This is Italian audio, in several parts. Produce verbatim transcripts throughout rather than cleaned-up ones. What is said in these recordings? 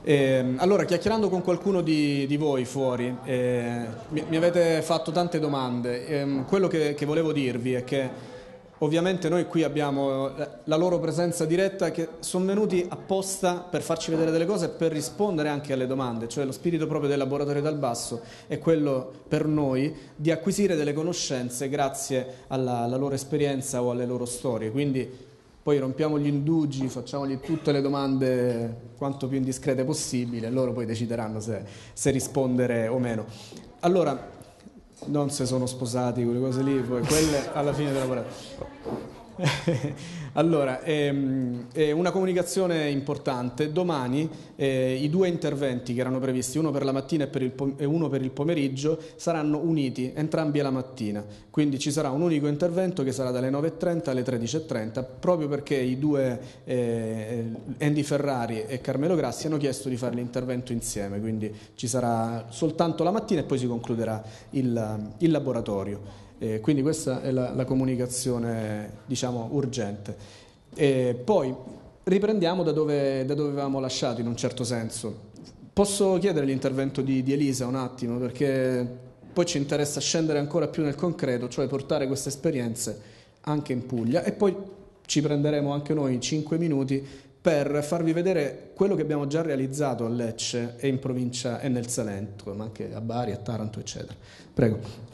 Eh, allora, chiacchierando con qualcuno di, di voi fuori, eh, mi, mi avete fatto tante domande. Eh, quello che, che volevo dirvi è che ovviamente noi qui abbiamo la loro presenza diretta, che sono venuti apposta per farci vedere delle cose e per rispondere anche alle domande, cioè lo spirito proprio del Laboratorio dal Basso è quello per noi di acquisire delle conoscenze grazie alla, alla loro esperienza o alle loro storie, quindi poi rompiamo gli indugi, facciamogli tutte le domande quanto più indiscrete possibile e loro poi decideranno se, se rispondere o meno. Allora, non se sono sposati, quelle cose lì, poi quelle alla fine della volata. Allora, ehm, eh, una comunicazione importante. Domani eh, i due interventi che erano previsti, uno per la mattina e, per il pom- e uno per il pomeriggio, saranno uniti, entrambi alla mattina. Quindi ci sarà un unico intervento che sarà dalle nove e trenta alle tredici e trenta, proprio perché i due, eh, Andy Ferrari e Carmelo Grassi, hanno chiesto di fare l'intervento insieme. Quindi ci sarà soltanto la mattina e poi si concluderà il, il laboratorio. Eh, quindi questa è la, la comunicazione, diciamo, urgente. E poi riprendiamo da dove, da dove avevamo lasciato, in un certo senso. Posso chiedere l'intervento di, di Elisa un attimo, perché poi ci interessa scendere ancora più nel concreto, cioè portare queste esperienze anche in Puglia, e poi ci prenderemo anche noi cinque minuti per farvi vedere quello che abbiamo già realizzato a Lecce e in provincia e nel Salento, ma anche a Bari, a Taranto, eccetera. Prego.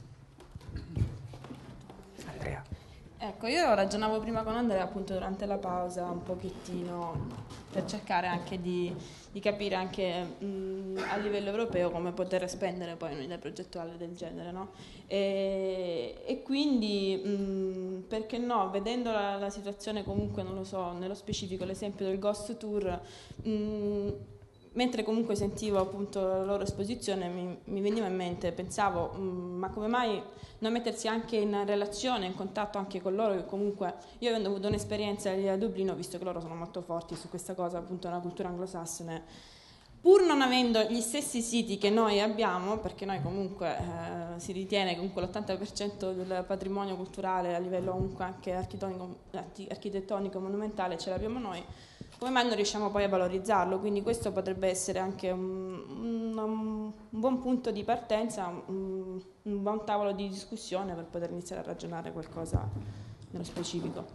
Ecco, io ragionavo prima con Andrea appunto durante la pausa un pochettino per cercare anche di, di capire anche mh, a livello europeo come poter spendere poi un'idea progettuale del genere, no? E, e quindi mh, perché no, vedendo la, la situazione comunque, non lo so, nello specifico l'esempio del Ghost Tour, mh, mentre comunque sentivo appunto la loro esposizione mi, mi veniva in mente, pensavo mh, ma come mai non mettersi anche in relazione, in contatto anche con loro, che comunque io avendo avuto un'esperienza lì a Dublino, visto che loro sono molto forti su questa cosa appunto nella cultura anglosassone, pur non avendo gli stessi siti che noi abbiamo, perché noi comunque eh, si ritiene che comunque l'ottanta per cento del patrimonio culturale a livello comunque anche architettonico, architettonico monumentale ce l'abbiamo noi, come mai non riusciamo poi a valorizzarlo? Quindi questo potrebbe essere anche un, un, un buon punto di partenza, un, un buon tavolo di discussione per poter iniziare a ragionare qualcosa nello specifico.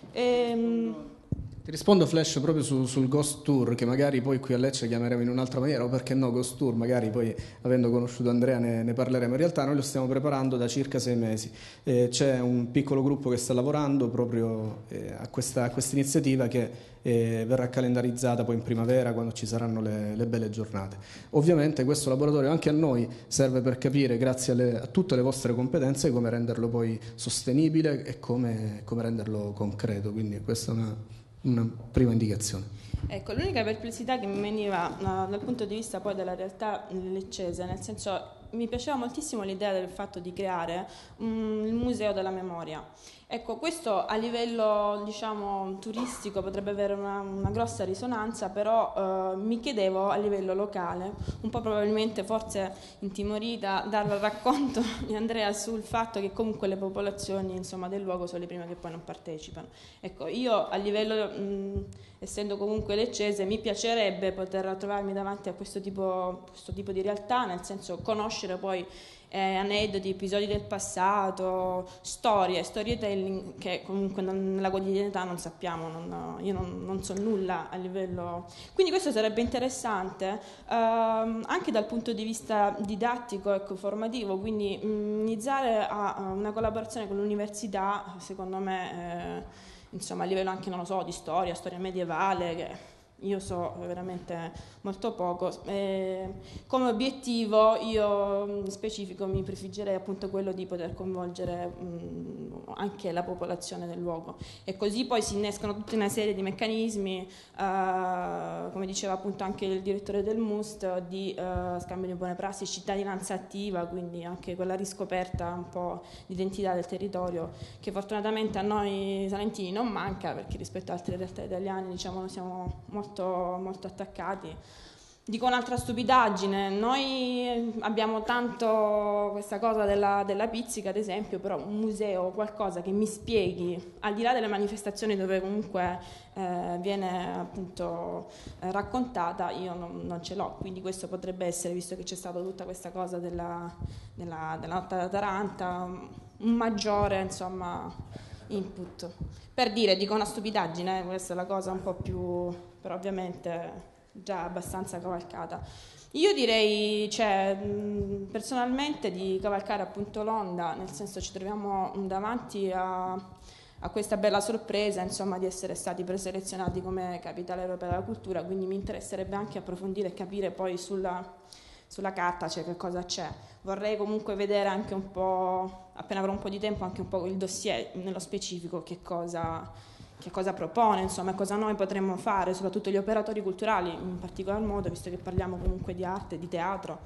E, Ti rispondo Flash proprio su, sul Ghost Tour, che magari poi qui a Lecce chiameremo in un'altra maniera, o perché no Ghost Tour, magari poi avendo conosciuto Andrea ne, ne parleremo. In realtà noi lo stiamo preparando da circa sei mesi, eh, c'è un piccolo gruppo che sta lavorando proprio eh, a questa a questa iniziativa che eh, verrà calendarizzata poi in primavera quando ci saranno le, le belle giornate. Ovviamente questo laboratorio anche a noi serve per capire, grazie alle, a tutte le vostre competenze, come renderlo poi sostenibile e come, come renderlo concreto, quindi questa è una una prima indicazione. Ecco, l'unica perplessità che mi veniva uh, dal punto di vista poi della realtà leccese, nel senso mi piaceva moltissimo l'idea del fatto di creare um, il museo della memoria. Ecco, questo a livello diciamo turistico potrebbe avere una, una grossa risonanza, però eh, mi chiedevo a livello locale, un po' probabilmente forse intimorita dal racconto di Andrea sul fatto che comunque le popolazioni insomma, del luogo sono le prime che poi non partecipano. Ecco, io a livello, mh, essendo comunque leccese, mi piacerebbe poter trovarmi davanti a questo tipo, questo tipo di realtà, nel senso conoscere poi Eh, aneddoti, episodi del passato, storie, storytelling che comunque non, nella quotidianità non sappiamo, non, io non, non so nulla a livello... Quindi questo sarebbe interessante ehm, anche dal punto di vista didattico e ecco, formativo, quindi mh, iniziare a, a una collaborazione con l'università, secondo me, eh, insomma a livello anche, non lo so, di storia, storia medievale, che io so veramente molto poco. Eh, come obiettivo io specifico mi prefiggerei appunto quello di poter coinvolgere mh, anche la popolazione del luogo e così poi si innescano tutta una serie di meccanismi, eh, come diceva appunto anche il direttore del M U S T, di eh, scambio di buone prassi, cittadinanza attiva, quindi anche quella riscoperta un po' di identità del territorio che fortunatamente a noi salentini non manca, perché rispetto ad altre realtà italiane diciamo noi siamo molto molto, molto attaccati Dico un'altra stupidaggine, noi abbiamo tanto questa cosa della, della pizzica, ad esempio, però un museo o qualcosa che mi spieghi, al di là delle manifestazioni dove comunque eh, viene appunto eh, raccontata, io non, non ce l'ho, quindi questo potrebbe essere, visto che c'è stata tutta questa cosa della, della, della notte da Taranta, un maggiore, insomma, input. Per dire, dico una stupidaggine, eh, questa è la cosa un po' più, però ovviamente già abbastanza cavalcata. Io direi, cioè, mh, personalmente di cavalcare appunto l'onda, nel senso ci troviamo davanti a, a questa bella sorpresa, insomma, di essere stati preselezionati come capitale europea della cultura, quindi mi interesserebbe anche approfondire e capire poi sulla, sulla carta, cioè che cosa c'è. Vorrei comunque vedere anche un po', appena avrò un po' di tempo, anche un po' il dossier nello specifico, che cosa che cosa propone, insomma, cosa noi potremmo fare, soprattutto gli operatori culturali in particolar modo, visto che parliamo comunque di arte, di teatro.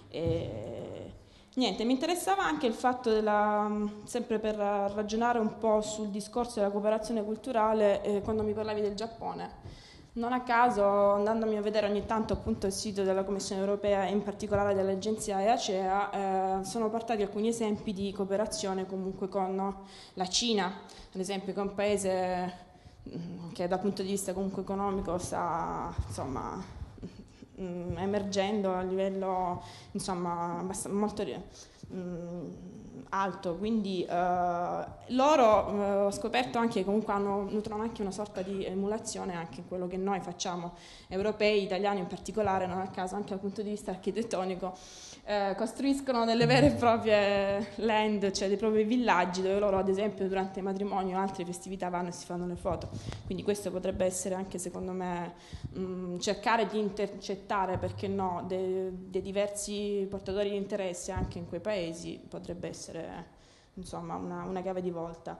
E niente, mi interessava anche il fatto della, sempre per ragionare un po' sul discorso della cooperazione culturale, eh, quando mi parlavi del Giappone. Non a caso, andandomi a vedere ogni tanto appunto il sito della Commissione europea e in particolare dell'agenzia EACEA, eh, sono portati alcuni esempi di cooperazione comunque con la Cina, ad esempio, che è un paese che dal punto di vista comunque economico sta, insomma, mh, emergendo a livello, insomma, molto mh, alto, quindi eh, loro eh, ho scoperto anche che comunque hanno, nutrono anche una sorta di emulazione anche in quello che noi facciamo, europei, italiani in particolare, non a caso anche dal punto di vista architettonico. Eh, costruiscono delle vere e proprie land, cioè dei propri villaggi dove loro ad esempio durante i matrimoni o altre festività vanno e si fanno le foto, quindi questo potrebbe essere anche secondo me mh, cercare di intercettare, perché no, dei, dei diversi portatori di interesse anche in quei paesi potrebbe essere insomma una, una chiave di volta.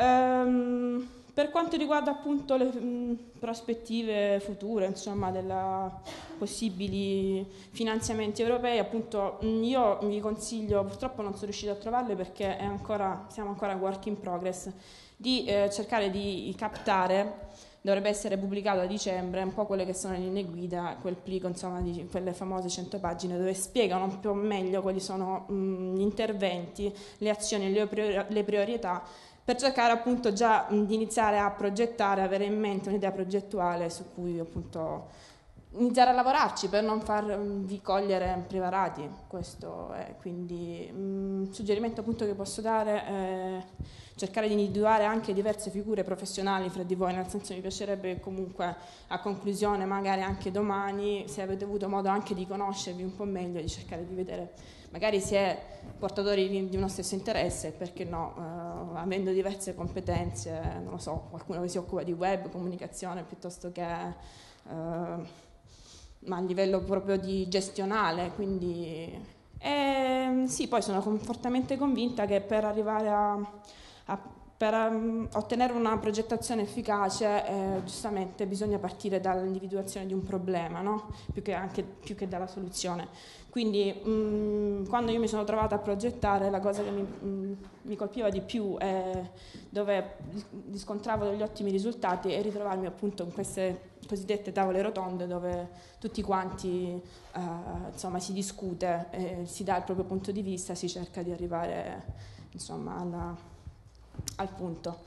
Ehm, per quanto riguarda appunto le mh, prospettive future, insomma, della possibili finanziamenti europei, appunto mh, io vi consiglio, purtroppo non sono riuscita a trovarle perché è ancora, siamo ancora work in progress, di eh, cercare di captare, dovrebbe essere pubblicato a dicembre, un po' quelle che sono le linee guida, quel plico, insomma, di quelle famose cento pagine dove spiegano un po' meglio quali sono mh, gli interventi, le azioni, le, priori- le priorità, per cercare appunto già di iniziare a progettare, avere in mente un'idea progettuale su cui appunto iniziare a lavorarci per non farvi cogliere impreparati. Questo è quindi un suggerimento appunto che posso dare, è cercare di individuare anche diverse figure professionali fra di voi, nel senso mi piacerebbe comunque a conclusione, magari anche domani, se avete avuto modo anche di conoscervi un po' meglio, di cercare di vedere magari si è portatori di uno stesso interesse, perché no, eh, avendo diverse competenze, non lo so, qualcuno che si occupa di web, comunicazione, piuttosto che eh, ma a livello proprio di gestionale, quindi e, sì, poi sono fortemente convinta che per arrivare a, a per um, ottenere una progettazione efficace, eh, giustamente bisogna partire dall'individuazione di un problema, no? Più che anche più che dalla soluzione. Quindi mh, quando io mi sono trovata a progettare, la cosa che mi, mh, mi colpiva di più e dove riscontravo degli ottimi risultati è ritrovarmi appunto in queste cosiddette tavole rotonde dove tutti quanti eh, insomma si discute, eh, si dà il proprio punto di vista, si cerca di arrivare insomma alla al punto.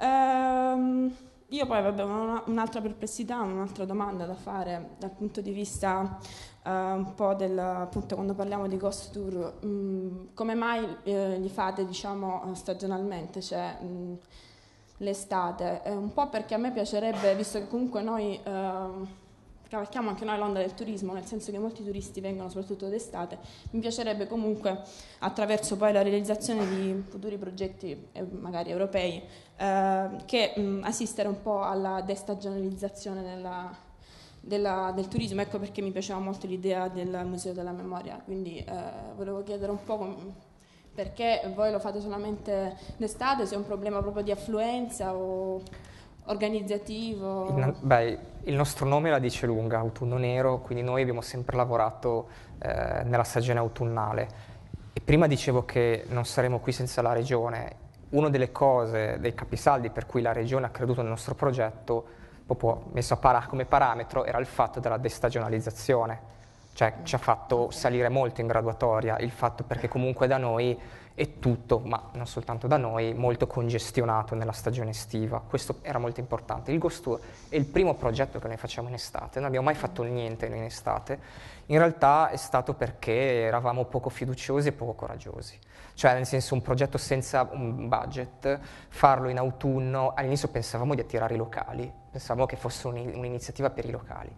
Ehm, io poi vabbè, una, un'altra perplessità, un'altra domanda da fare dal punto di vista eh, un po' del, appunto quando parliamo di ghost tour, mh, come mai eh, li fate diciamo stagionalmente, cioè mh, l'estate? Eh, un po' perché a me piacerebbe, visto che comunque noi eh, cavalchiamo anche noi l'onda del turismo, nel senso che molti turisti vengono soprattutto d'estate, mi piacerebbe comunque attraverso poi la realizzazione di futuri progetti eh, magari europei eh, che mh, assistere un po' alla destagionalizzazione della, della, del turismo, ecco perché mi piaceva molto l'idea del Museo della Memoria, quindi eh, volevo chiedere un po' com- perché voi lo fate solamente d'estate, se è un problema proprio di affluenza o organizzativo? Il, beh, il nostro nome la dice lunga, autunno nero, quindi noi abbiamo sempre lavorato eh, nella stagione autunnale. E prima dicevo che non saremo qui senza la Regione. Una delle cose, dei capisaldi per cui la Regione ha creduto nel nostro progetto, proprio messo a para- come parametro, era il fatto della destagionalizzazione. Cioè ci ha fatto salire molto in graduatoria il fatto, perché comunque da noi è tutto, ma non soltanto da noi, molto congestionato nella stagione estiva. Questo era molto importante. Il Ghost Tour è il primo progetto che noi facciamo in estate, non abbiamo mai fatto niente in estate. In realtà è stato perché eravamo poco fiduciosi e poco coraggiosi. Cioè, nel senso, un progetto senza un budget, farlo in autunno, all'inizio pensavamo di attirare i locali, pensavamo che fosse un'iniziativa per i locali.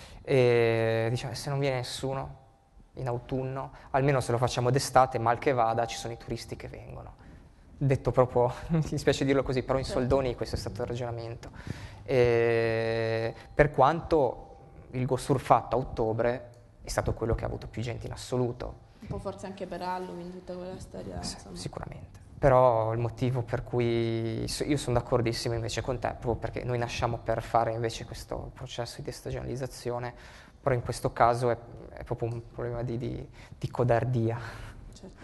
E diciamo, se non viene nessuno in autunno, almeno se lo facciamo d'estate, mal che vada, ci sono i turisti che vengono. Detto proprio, mi dispiace dirlo così, però in soldoni questo è stato il ragionamento. E per quanto il Ghost Tour fatto a ottobre è stato quello che ha avuto più gente in assoluto. Un po' forse anche per Halloween, tutta quella storia. Sì, insomma. sicuramente. Però il motivo per cui io sono d'accordissimo invece con te, proprio perché noi nasciamo per fare invece questo processo di destagionalizzazione, però in questo caso è, è proprio un problema di, di, di codardia. Certo.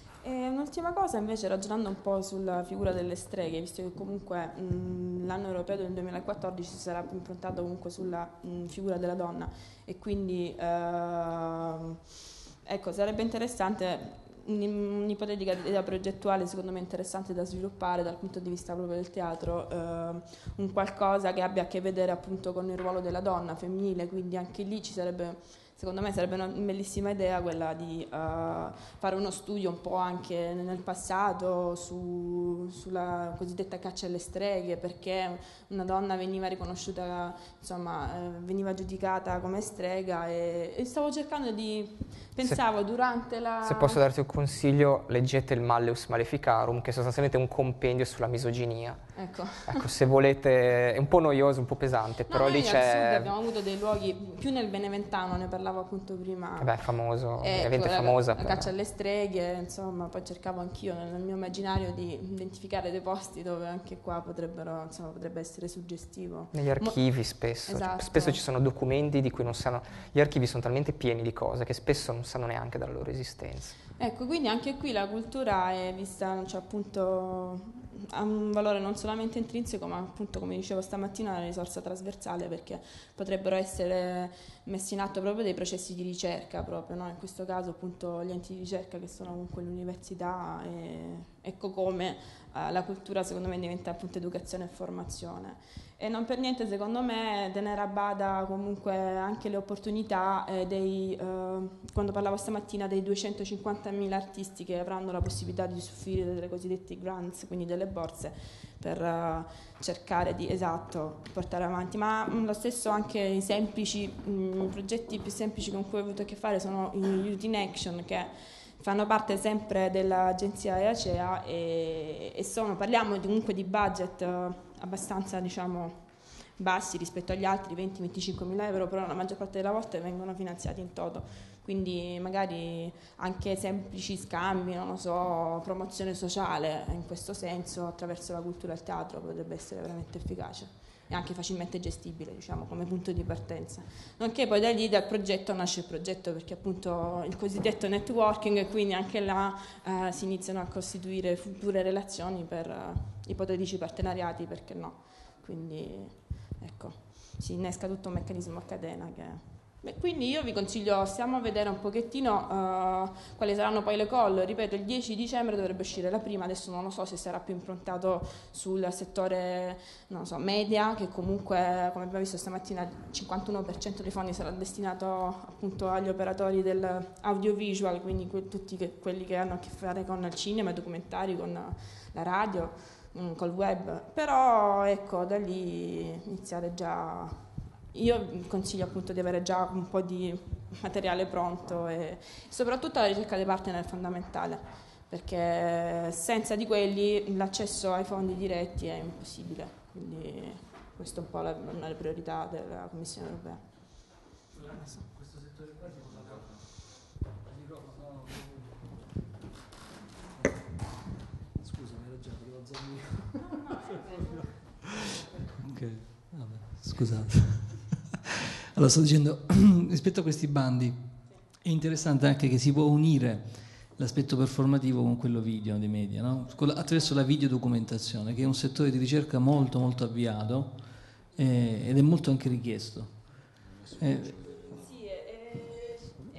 E un'ultima cosa invece, ragionando un po' sulla figura delle streghe, visto che comunque mh, l'anno europeo del duemilaquattordici si sarà improntato comunque sulla mh, figura della donna e quindi eh, ecco, sarebbe interessante un'ipotetica idea progettuale, secondo me interessante da sviluppare dal punto di vista proprio del teatro, eh, un qualcosa che abbia a che vedere appunto con il ruolo della donna femminile, quindi anche lì ci sarebbe, secondo me sarebbe una bellissima idea quella di uh, fare uno studio un po' anche nel passato su, sulla cosiddetta caccia alle streghe, perché una donna veniva riconosciuta, insomma, eh, veniva giudicata come strega e, e stavo cercando di, pensavo se, durante la... Se posso darti un consiglio, leggete il Malleus Maleficarum, che è sostanzialmente un compendio sulla misoginia. Ecco. Ecco, se volete, è un po' noioso, un po' pesante, però no, lì c'è... c'è... Al sud abbiamo avuto dei luoghi, più nel Beneventano, ne parlavo appunto prima. Beh, famoso, ecco, evento la, famosa. La però. caccia alle streghe, insomma, poi cercavo anch'io nel mio immaginario di identificare dei posti dove anche qua potrebbero, insomma, potrebbe essere suggestivo. Negli archivi spesso, esatto. cioè, spesso ci sono documenti di cui non sanno, gli archivi sono talmente pieni di cose che spesso non sanno neanche della loro esistenza. Ecco, quindi anche qui la cultura è vista, cioè appunto, ha un valore non solamente intrinseco, ma appunto, come dicevo stamattina, una risorsa trasversale, perché potrebbero essere messi in atto proprio dei processi di ricerca, proprio, no? In questo caso appunto gli enti di ricerca che sono comunque l'università, e ecco come eh, la cultura secondo me diventa appunto educazione e formazione. E non per niente, secondo me, tenere a bada comunque anche le opportunità eh, dei, eh, quando parlavo stamattina dei duecentocinquantamila artisti che avranno la possibilità di usufruire delle cosiddette grants, quindi delle borse, per uh, cercare di, esatto, portare avanti. Ma mh, lo stesso anche i semplici, mh, i progetti più semplici con cui ho avuto a che fare sono i Youth in Action, che fanno parte sempre dell'agenzia EACEA e, e sono, parliamo comunque di budget uh, abbastanza, diciamo, bassi rispetto agli altri, venti venticinque mila euro, però la maggior parte delle volte vengono finanziati in toto, quindi magari anche semplici scambi, non lo so, promozione sociale in questo senso attraverso la cultura e il teatro potrebbe essere veramente efficace e anche facilmente gestibile, diciamo, come punto di partenza. Nonché poi da lì dal progetto nasce il progetto, perché appunto il cosiddetto networking, e quindi anche là eh, si iniziano a costituire future relazioni per eh, ipotetici partenariati, perché no? Quindi ecco, si innesca tutto un meccanismo a catena che... Beh, quindi io vi consiglio, stiamo a vedere un pochettino uh, quali saranno poi le call. Ripeto, il dieci dicembre dovrebbe uscire la prima, adesso non lo so se sarà più improntato sul settore, non so, media, che comunque, come abbiamo visto stamattina, il cinquantuno per cento dei fondi sarà destinato appunto agli operatori dell'audiovisual, quindi que- tutti che, quelli che hanno a che fare con il cinema, i documentari, con la radio, mh, col web. Però ecco, da lì iniziare già... Io consiglio appunto di avere già un po' di materiale pronto e soprattutto la ricerca dei partner è fondamentale, perché senza di quelli l'accesso ai fondi diretti è impossibile, quindi questa è un po' la, una delle priorità della Commissione europea. Questo settore qua si scusa, mi era già arrivato ok, vabbè, scusate. Allora, sto dicendo, rispetto a questi bandi, è interessante anche che si può unire l'aspetto performativo con quello video dei media, no? Attraverso la videodocumentazione, che è un settore di ricerca molto molto avviato eh, ed è molto anche richiesto. Eh, Sì, è,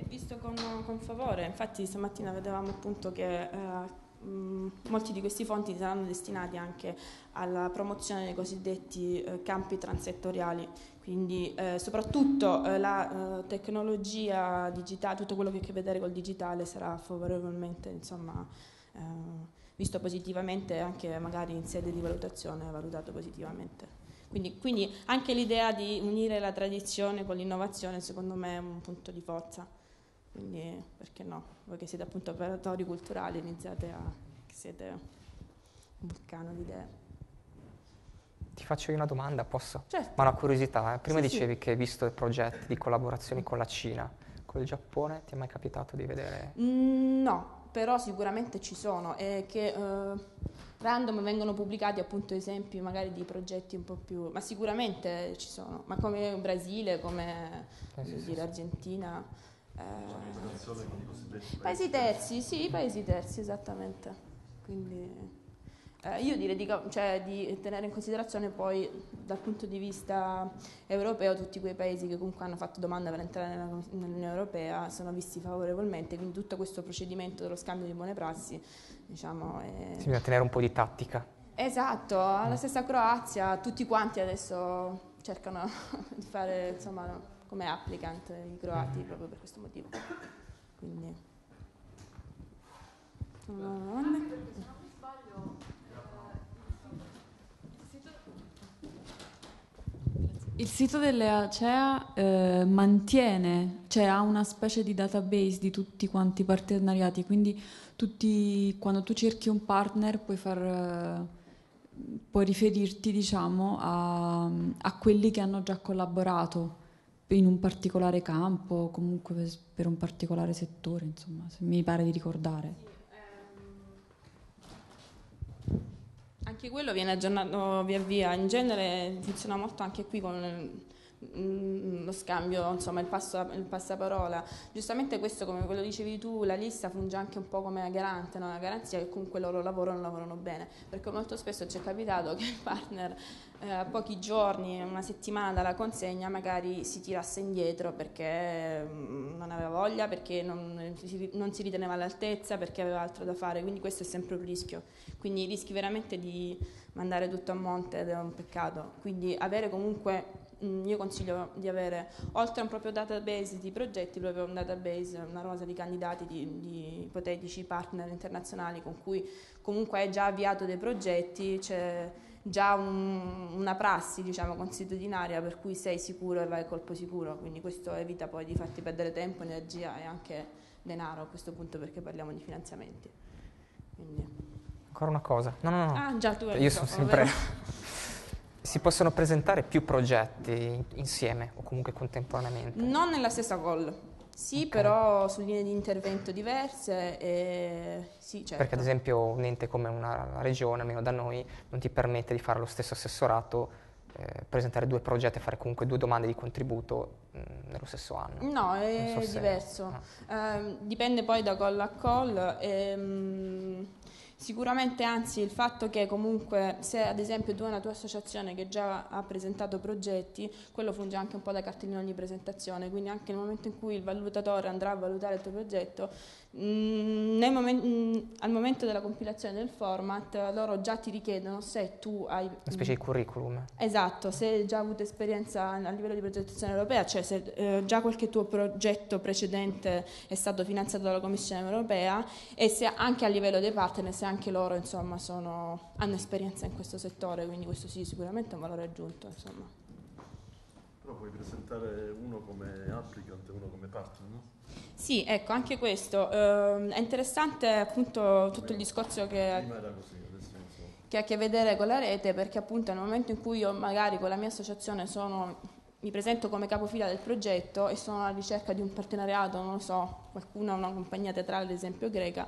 con, con favore, infatti stamattina vedevamo appunto che eh, mh, molti di questi fondi saranno destinati anche alla promozione dei cosiddetti eh, campi transettoriali, quindi eh, soprattutto eh, la eh, tecnologia digitale, tutto quello che ha a che vedere col digitale sarà favorevolmente, insomma, eh, visto positivamente, anche magari in sede di valutazione valutato positivamente. Quindi, quindi anche l'idea di unire la tradizione con l'innovazione secondo me è un punto di forza, quindi perché no? Voi che siete appunto operatori culturali iniziate a... che siete un vulcano di idee. Ti faccio io una domanda, posso? Certo. Ma una curiosità, eh? Prima Sì, dicevi sì. che hai visto progetti di collaborazioni con la Cina, con il Giappone, ti è mai capitato di vedere? Mm, no, però sicuramente ci sono e che eh, random vengono pubblicati appunto esempi magari di progetti un po' più, ma sicuramente ci sono, ma come Brasile, come Eh, sì, dire, sì, sì. Argentina, eh, paesi terzi, sì, paesi terzi esattamente. Quindi eh, io direi di, cioè, di tenere in considerazione poi dal punto di vista europeo tutti quei paesi che comunque hanno fatto domanda per entrare nella, nell'Unione Europea sono visti favorevolmente, quindi tutto questo procedimento dello scambio di buone prassi, diciamo, è... Sì, bisogna tenere un po' di tattica. Esatto, alla stessa Croazia tutti quanti adesso cercano di fare, insomma, come applicant i croati proprio per questo motivo. Quindi no. Il sito delle Acea eh, mantiene, cioè ha una specie di database di tutti quanti i partenariati, quindi tutti, quando tu cerchi un partner puoi, far, eh, puoi riferirti, diciamo, a, a quelli che hanno già collaborato in un particolare campo, comunque per, per un particolare settore, insomma, se mi pare di ricordare. Anche quello viene aggiornato via via, in genere funziona molto anche qui con mm, lo scambio, insomma il, passo, il passaparola. Giustamente questo, come quello dicevi tu, la lista funge anche un po' come garante, no? La garanzia che comunque loro lavorano, lavorano bene, perché molto spesso ci è capitato che il partner eh, a pochi giorni, una settimana dalla consegna magari si tirasse indietro perché mm, non aveva voglia, perché non si, non si riteneva all'altezza, perché aveva altro da fare, quindi questo è sempre un rischio. Quindi rischi veramente di mandare tutto a monte ed è un peccato. Quindi avere comunque, mh, io consiglio di avere, oltre a un proprio database di progetti, proprio un database, una rosa di candidati, di, di ipotetici partner internazionali con cui comunque hai già avviato dei progetti, c'è già un, una prassi, diciamo, consuetudinaria per cui sei sicuro e vai a colpo sicuro. Quindi questo evita poi di farti perdere tempo, energia e anche denaro a questo punto, perché parliamo di finanziamenti. Quindi... Ancora una cosa. No, no, no. Ah, già, tu hai Io il sono microfono, sempre... Si possono presentare più progetti insieme o comunque contemporaneamente? non nella stessa call, sì, Okay. Però su linee di intervento diverse, e... sì, certo. Perché ad esempio un ente come una regione, almeno da noi, non ti permette di fare lo stesso assessorato, eh, presentare due progetti e fare comunque due domande di contributo mh, nello stesso anno. No, è Non so se- diverso. no. Eh, dipende poi da call a call. ehm, Sicuramente, anzi, il fatto che comunque se ad esempio tu hai una tua associazione che già ha presentato progetti, quello funge anche un po' da cartellino di presentazione, quindi anche nel momento in cui il valutatore andrà a valutare il tuo progetto, mh, nel momen- mh, al momento della compilazione del format, loro già ti richiedono se tu hai... Una specie di curriculum. Esatto, se hai già avuto esperienza a livello di progettazione europea, cioè se eh, già qualche tuo progetto precedente è stato finanziato dalla Commissione europea, e se anche a livello dei partner, se anche loro, insomma, sono, hanno esperienza in questo settore, quindi questo sì, sicuramente è un valore aggiunto, insomma. Però puoi presentare uno come applicant e uno come partner, no? Sì, ecco, anche questo ehm, è interessante, appunto, tutto il discorso che... Prima era così, adesso non so. che ha a che vedere con la rete, perché appunto nel momento in cui io magari con la mia associazione sono, mi presento come capofila del progetto e sono alla ricerca di un partenariato, non lo so, qualcuno, una compagnia teatrale ad esempio greca,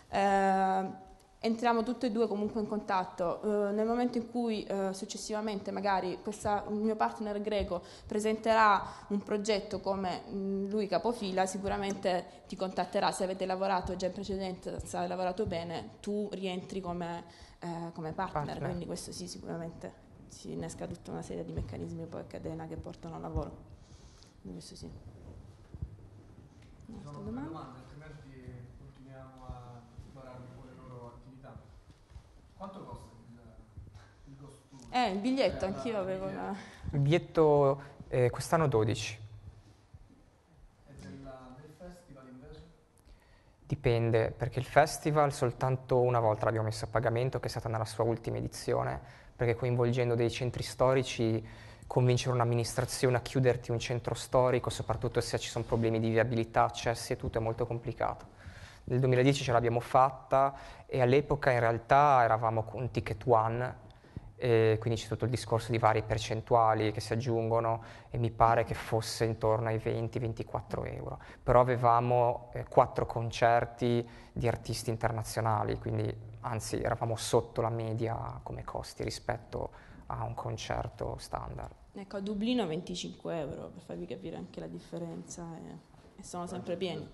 eh, entriamo tutte e due comunque in contatto. Eh, nel momento in cui eh, successivamente magari questa, un mio partner greco presenterà un progetto come mh, lui capofila, sicuramente ti contatterà. Se avete lavorato già in precedenza, hai lavorato bene, tu rientri come, eh, come partner, Partner. quindi questo sì, sicuramente si innesca tutta una serie di meccanismi poi a catena che portano al lavoro. Quindi questo sì. Ci sono delle domande, altrimenti continuiamo a esplorarvi con le loro attività. Quanto costa il, il Ghost Tour? Eh, il biglietto, anch'io avevo la... Il biglietto eh, quest'anno dodici. E della, del festival invece? Dipende, perché il festival soltanto una volta l'abbiamo messo a pagamento, che è stata nella sua ultima edizione, perché coinvolgendo dei centri storici, convincere un'amministrazione a chiuderti un centro storico, soprattutto se ci sono problemi di viabilità, accessi e tutto, è molto complicato. Nel duemiladieci ce l'abbiamo fatta e all'epoca in realtà eravamo con Ticket One, e quindi c'è tutto il discorso di varie percentuali che si aggiungono e mi pare che fosse intorno ai venti ventiquattro euro, però avevamo eh, quattro concerti di artisti internazionali, quindi anzi eravamo sotto la media come costi rispetto a un concerto standard. Ecco, a Dublino venticinque euro, per farvi capire anche la differenza, e, e sono sempre pieni.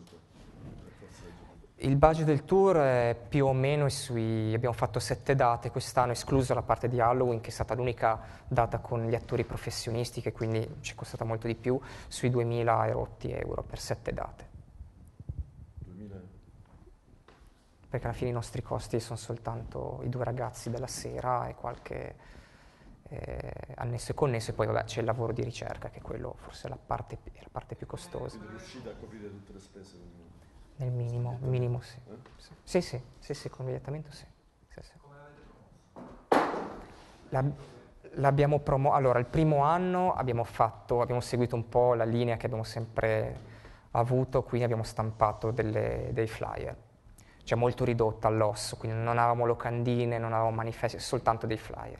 Il budget del tour è più o meno sui... abbiamo fatto sette date quest'anno, esclusa la parte di Halloween, che è stata l'unica data con gli attori professionisti, che quindi ci è costata molto di più, sui duemila e rotti euro per sette date. duemila? Perché alla fine i nostri costi sono soltanto i due ragazzi della sera e qualche eh, annesso e connesso, e poi vabbè, c'è il lavoro di ricerca, che è quello forse la parte, la parte più costosa. Quindi riuscite a coprire tutte le spese? Nel minimo, minimo sì. Sì, sì, sì, sì, sì, con bigliettamento sì. Sì, sì. La, l'abbiamo promo- allora, il primo anno abbiamo fatto, abbiamo seguito un po' la linea che abbiamo sempre avuto, quindi abbiamo stampato delle, dei flyer, cioè molto ridotta all'osso, quindi non avevamo locandine, non avevamo manifesti, soltanto dei flyer.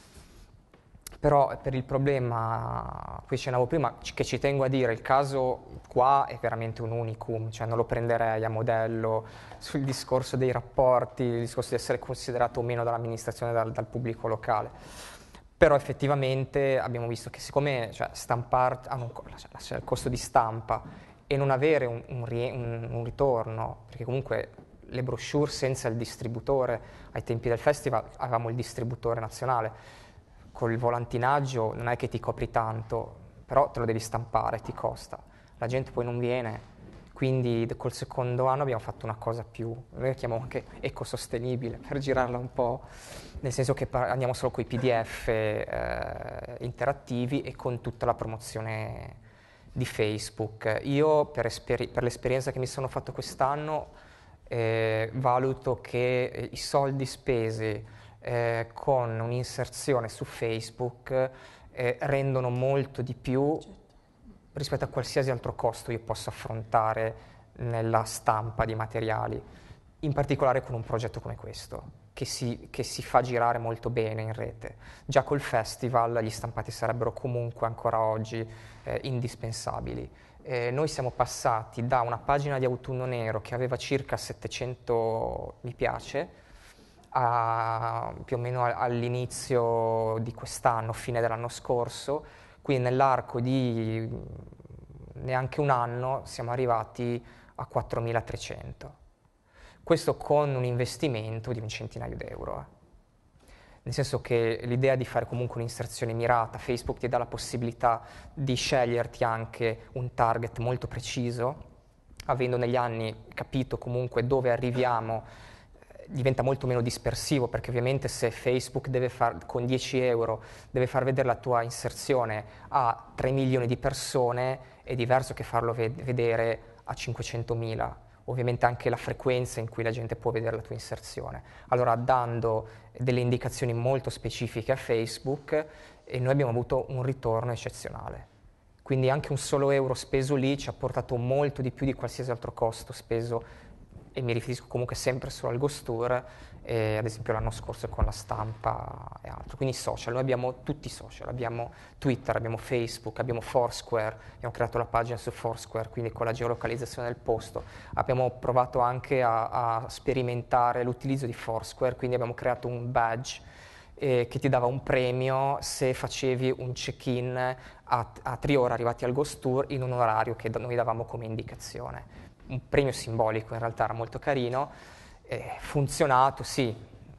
Però per il problema, qui cenavo prima, che ci tengo a dire, il caso qua è veramente un unicum, cioè non lo prenderei a modello sul discorso dei rapporti, il discorso di essere considerato o meno dall'amministrazione, dal, dal pubblico locale. Però effettivamente abbiamo visto che siccome cioè, stampare, ah, non, cioè, il costo di stampa e non avere un, un, un, un ritorno, perché comunque le brochure senza il distributore, ai tempi del festival avevamo il distributore nazionale, col volantinaggio non è che ti copri tanto, però te lo devi stampare, ti costa. La gente poi non viene, quindi col secondo anno abbiamo fatto una cosa più, noi la chiamiamo anche ecosostenibile, per girarla un po', nel senso che andiamo solo con i P D F eh, interattivi e con tutta la promozione di Facebook. Io per, esperi- per l'esperienza che mi sono fatto quest'anno eh, valuto che i soldi spesi Eh, con un'inserzione su Facebook eh, rendono molto di più rispetto a qualsiasi altro costo io possa affrontare nella stampa di materiali, in particolare con un progetto come questo, che si, che si fa girare molto bene in rete. Già col festival gli stampati sarebbero comunque ancora oggi eh, indispensabili. Eh, noi siamo passati da una pagina di Autunno Nero che aveva circa settecento mi piace, A, più o meno all'inizio di quest'anno, fine dell'anno scorso, quindi nell'arco di neanche un anno siamo arrivati a quattromilatrecento. Questo con un investimento di un centinaio d'euro. Eh. Nel senso che l'idea di fare comunque un'inserzione mirata, Facebook ti dà la possibilità di sceglierti anche un target molto preciso, avendo negli anni capito comunque dove arriviamo, diventa molto meno dispersivo, perché ovviamente se Facebook deve far, con dieci euro deve far vedere la tua inserzione a tre milioni di persone, è diverso che farlo ved- vedere a cinquecentomila. Ovviamente anche la frequenza in cui la gente può vedere la tua inserzione. Allora, dando delle indicazioni molto specifiche a Facebook, e noi abbiamo avuto un ritorno eccezionale. Quindi anche un solo euro speso lì ci ha portato molto di più di qualsiasi altro costo speso, e mi riferisco comunque sempre solo al Ghost Tour, e ad esempio l'anno scorso con la stampa e altro. Quindi social, noi abbiamo tutti i social, abbiamo Twitter, abbiamo Facebook, abbiamo Foursquare, abbiamo creato la pagina su Foursquare, quindi con la geolocalizzazione del posto. Abbiamo provato anche a, a sperimentare l'utilizzo di Foursquare, quindi abbiamo creato un badge eh, che ti dava un premio se facevi un check-in a, a tre ore arrivati al Ghost Tour in un orario che noi davamo come indicazione. Un premio simbolico, in realtà era molto carino, eh, funzionato, sì,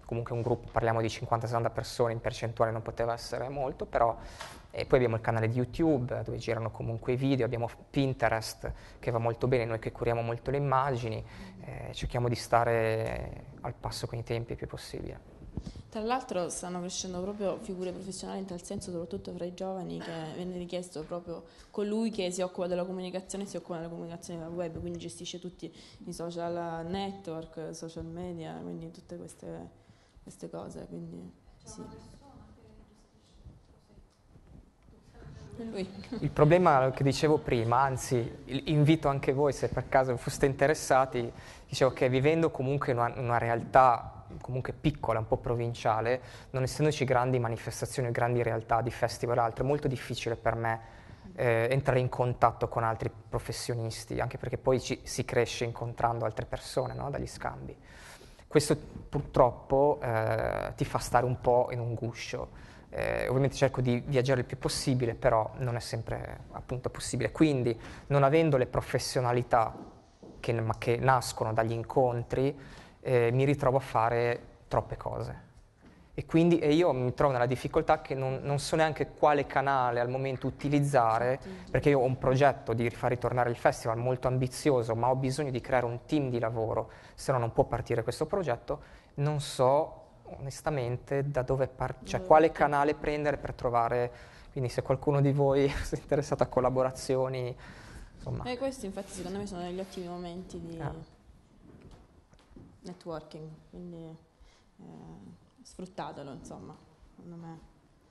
comunque un gruppo, parliamo di cinquanta sessanta persone, in percentuale non poteva essere molto, però... E poi abbiamo il canale di YouTube dove girano comunque i video, abbiamo Pinterest che va molto bene, noi che curiamo molto le immagini, eh, cerchiamo di stare al passo con i tempi il più possibile. Tra l'altro stanno crescendo proprio figure professionali in tal senso, soprattutto fra i giovani, che viene richiesto proprio colui che si occupa della comunicazione, si occupa della comunicazione dal web, quindi gestisce tutti i social network, social media, quindi tutte queste, queste cose. Quindi, sì. Lui. Il problema che dicevo prima, anzi invito anche voi se per caso foste interessati, dicevo che vivendo comunque in una, una realtà comunque piccola, un po' provinciale, non essendoci grandi manifestazioni, grandi realtà di festival e altro, è molto difficile per me eh, entrare in contatto con altri professionisti, anche perché poi ci, si cresce incontrando altre persone, no? Dagli scambi. Questo purtroppo eh, ti fa stare un po' in un guscio. Eh, ovviamente cerco di viaggiare il più possibile, però non è sempre appunto possibile. Quindi, non avendo le professionalità che, ma che nascono dagli incontri, eh, mi ritrovo a fare troppe cose. E quindi e io mi trovo nella difficoltà che non, non so neanche quale canale al momento utilizzare, perché io ho un progetto di far ritornare il festival molto ambizioso, ma ho bisogno di creare un team di lavoro, se no non può partire questo progetto. Non so onestamente da dove partire, cioè quale canale prendere per trovare, quindi se qualcuno di voi è interessato a collaborazioni, insomma. E questi infatti secondo me sono degli ottimi momenti di ah. networking, quindi eh, sfruttatelo, insomma, secondo me.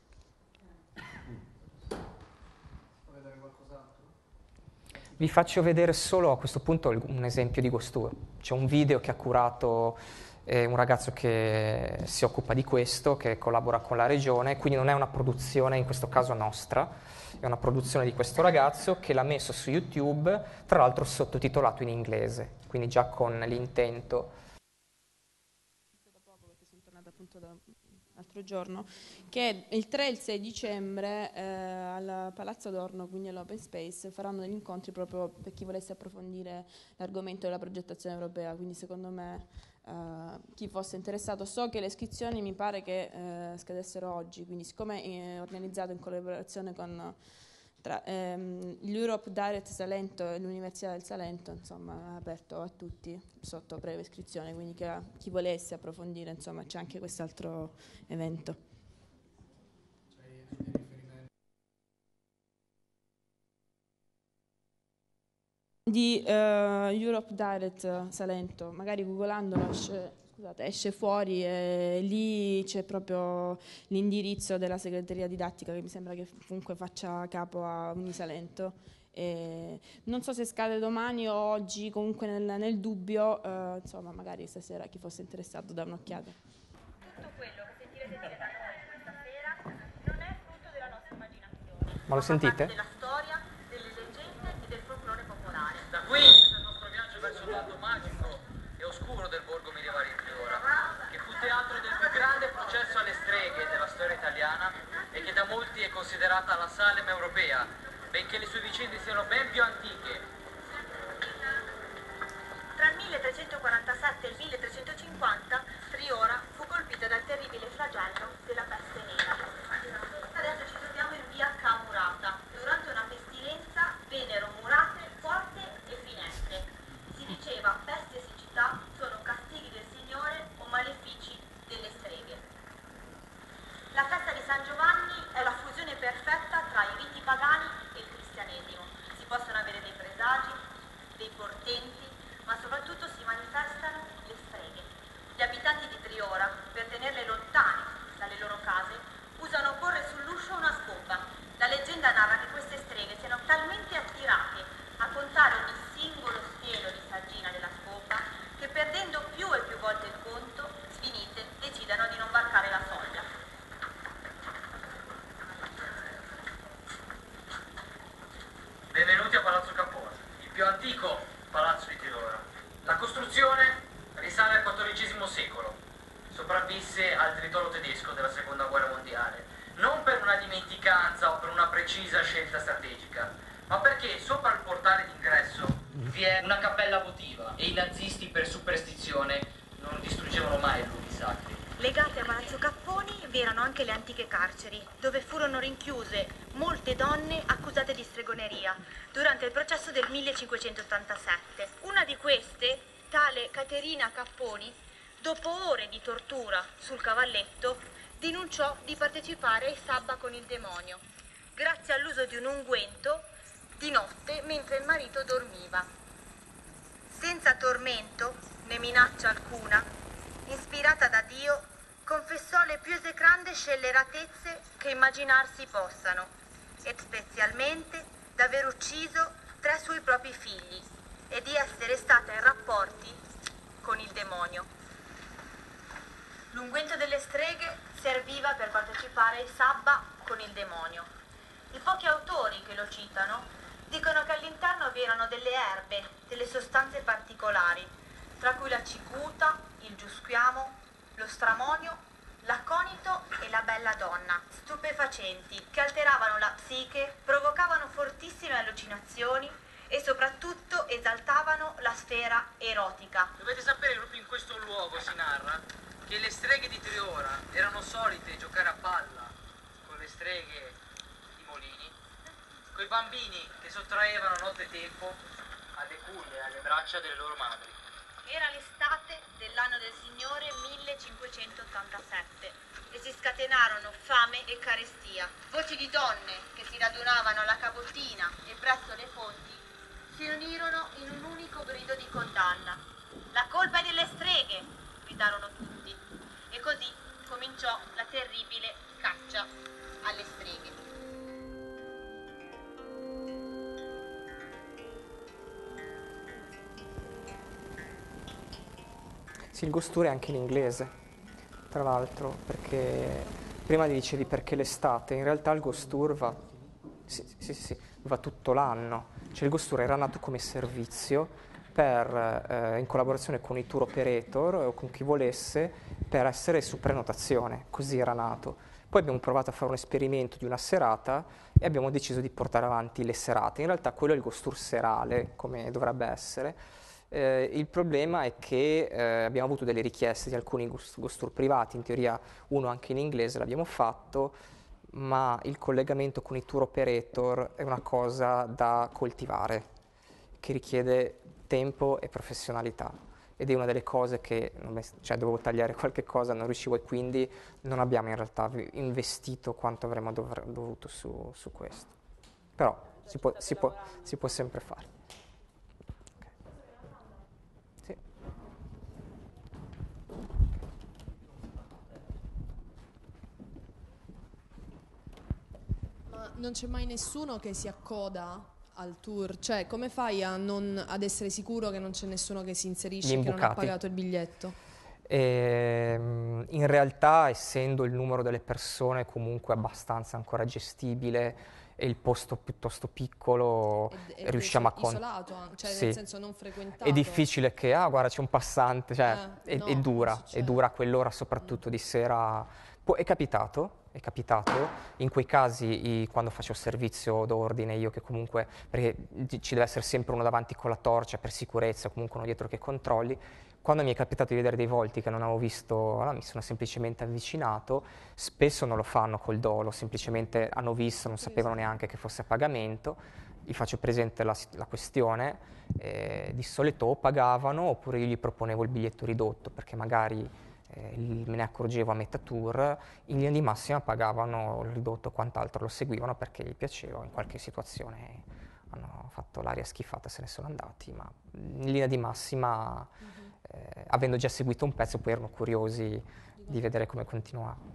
Vuoi vedere qualcos'altro? Vi faccio vedere solo a questo punto un esempio di questo. C'è un video che ha curato è un ragazzo che si occupa di questo, che collabora con la regione, quindi non è una produzione in questo caso nostra, è una produzione di questo ragazzo che l'ha messo su YouTube, tra l'altro sottotitolato in inglese, quindi già con l'intento. Da poco, perché sono tornata appunto da l'altro giorno, che il tre e il sei dicembre eh, al Palazzo d'Orno, quindi all'Open Space, faranno degli incontri proprio per chi volesse approfondire l'argomento della progettazione europea, quindi secondo me Uh, chi fosse interessato, so che le iscrizioni mi pare che uh, scadessero oggi, quindi siccome è organizzato in collaborazione con tra, ehm, l'Europe Direct Salento e l'Università del Salento, insomma è aperto a tutti sotto breve iscrizione, quindi che, chi volesse approfondire, insomma c'è anche quest'altro evento. Di uh, Europe Direct Salento, magari googlandolo esce, scusate, esce fuori e lì c'è proprio l'indirizzo della segreteria didattica che mi sembra che comunque faccia capo a Unisalento. E non so se scade domani o oggi, comunque nel, nel dubbio, uh, insomma magari stasera chi fosse interessato dà un'occhiata. Tutto quello che sentirete dire da noi questa sera non è frutto della nostra immaginazione. Ma lo sentite? Della storia, delle leggende e del folklore popolare. Da qui il nostro viaggio verso il lato magico e oscuro del borgo medievale di Triora, che fu teatro del più grande processo alle streghe della storia italiana e che da molti è considerata la Salem europea, benché le sue vicende siano ben più antiche. Tra il milletrecentoquarantasette e il milletrecentocinquanta Triora fu colpita dal terribile flagello della peste nera. Adesso ci troviamo in via Camurata. Durante una pestilenza vennero murate porte e finestre. Si diceva peste e siccità sono castighi del Signore o malefici delle streghe. La festa di San Giovanni è la fusione perfetta tra i riti pagani e il cristianesimo. Si possono avere dei presagi, dei portenti, ma soprattutto si manifestano le streghe. Gli abitanti di Triora, per tenerle lontani dalle loro case, usano porre sull'uscio una scopa. La leggenda narra che queste streghe siano talmente attirate a contare ogni singolo stelo di saggina della scopa che, perdendo più e più volte il conto, sfinite decidano di non varcare la soglia. Benvenuti a Palazzo Cappone, il più antico palazzo di Triora. La costruzione risale al quattordicesimo secolo. Sopravvisse al tritolo tedesco della seconda guerra mondiale, non per una dimenticanza o per una precisa scelta strategica, ma perché sopra il portale d'ingresso vi è una cappella votiva e i nazisti per superstizione non distruggevano mai i luoghi sacri. Legate a Palazzo Capponi vi erano anche le antiche carceri, dove furono rinchiuse molte donne accusate di stregoneria durante il processo del millecinquecentottantasette. Una di queste, tale Caterina Capponi, dopo ore di tortura sul cavalletto, denunciò di partecipare ai sabba con il demonio, grazie all'uso di un unguento di notte mentre il marito dormiva. Senza tormento né minaccia alcuna, ispirata da Dio, confessò le più esecrande scelleratezze che immaginarsi possano, ed specialmente d'aver ucciso tre suoi propri figli e di essere stata in rapporti con il demonio. L'unguento delle streghe serviva per partecipare ai sabba con il demonio. I pochi autori che lo citano dicono che all'interno vi erano delle erbe, delle sostanze particolari, tra cui la cicuta, il giusquiamo, lo stramonio, l'acconito e la bella donna, stupefacenti che alteravano la psiche, provocavano fortissime allucinazioni e soprattutto esaltavano la sfera erotica. Dovete sapere che proprio in questo luogo si narra che le streghe di Triora erano solite giocare a palla con le streghe di Molini, con i bambini che sottraevano nottetempo alle culle, alle braccia delle loro madri. Era l'estate dell'anno del Signore millecinquecentottantasette e si scatenarono fame e carestia. Voci di donne che si radunavano alla Cabotina e presso le fonti si unirono in un unico grido di condanna. La colpa è delle streghe, gridarono tutti. E così cominciò la terribile caccia alle streghe. Sì, il Ghost Tour è anche in inglese, tra l'altro, perché prima dicevi perché l'estate, in realtà il Ghost Tour va, sì, sì, sì, va tutto l'anno. Cioè il Ghost Tour era nato come servizio per, eh, in collaborazione con i tour operator o con chi volesse, per essere su prenotazione, così era nato. Poi abbiamo provato a fare un esperimento di una serata e abbiamo deciso di portare avanti le serate. In realtà quello è il Ghost Tour serale, come dovrebbe essere. Eh, il problema è che eh, abbiamo avuto delle richieste di alcuni ghost, ghost tour privati, in teoria uno anche in inglese l'abbiamo fatto, ma il collegamento con i tour operator è una cosa da coltivare, che richiede tempo e professionalità, ed è una delle cose che, cioè dovevo tagliare qualche cosa, non riuscivo, e quindi non abbiamo in realtà investito quanto avremmo dovr- dovuto su, su questo. Però si può, si può, si può sempre fare. Non c'è mai nessuno che si accoda al tour? Cioè, come fai a non, ad essere sicuro che non c'è nessuno che si inserisce e che non ha pagato il biglietto? E, in realtà, essendo il numero delle persone comunque abbastanza ancora gestibile e il posto piuttosto piccolo, Ed, ed riusciamo a con... isolato, cioè sì. nel senso non frequentato. È difficile che, ah guarda c'è un passante, cioè eh, è, no, è dura, è dura quell'ora soprattutto mm. di sera. Pu- è capitato, è capitato, in quei casi i, quando faccio servizio d'ordine io che comunque, perché ci deve essere sempre uno davanti con la torcia per sicurezza, comunque uno dietro che controlli, quando mi è capitato di vedere dei volti che non avevo visto, allora mi sono semplicemente avvicinato, spesso non lo fanno col dolo, semplicemente hanno visto, non sapevano neanche che fosse a pagamento, gli faccio presente la, la questione, eh, di solito o pagavano oppure io gli proponevo il biglietto ridotto, perché magari eh, me ne accorgevo a metà tour, in linea di massima pagavano il ridotto, quant'altro lo seguivano perché gli piaceva, in qualche situazione hanno fatto l'aria schifata, se ne sono andati, ma in linea di massima, mm-hmm. eh, avendo già seguito un pezzo, poi erano curiosi di vedere come continuava.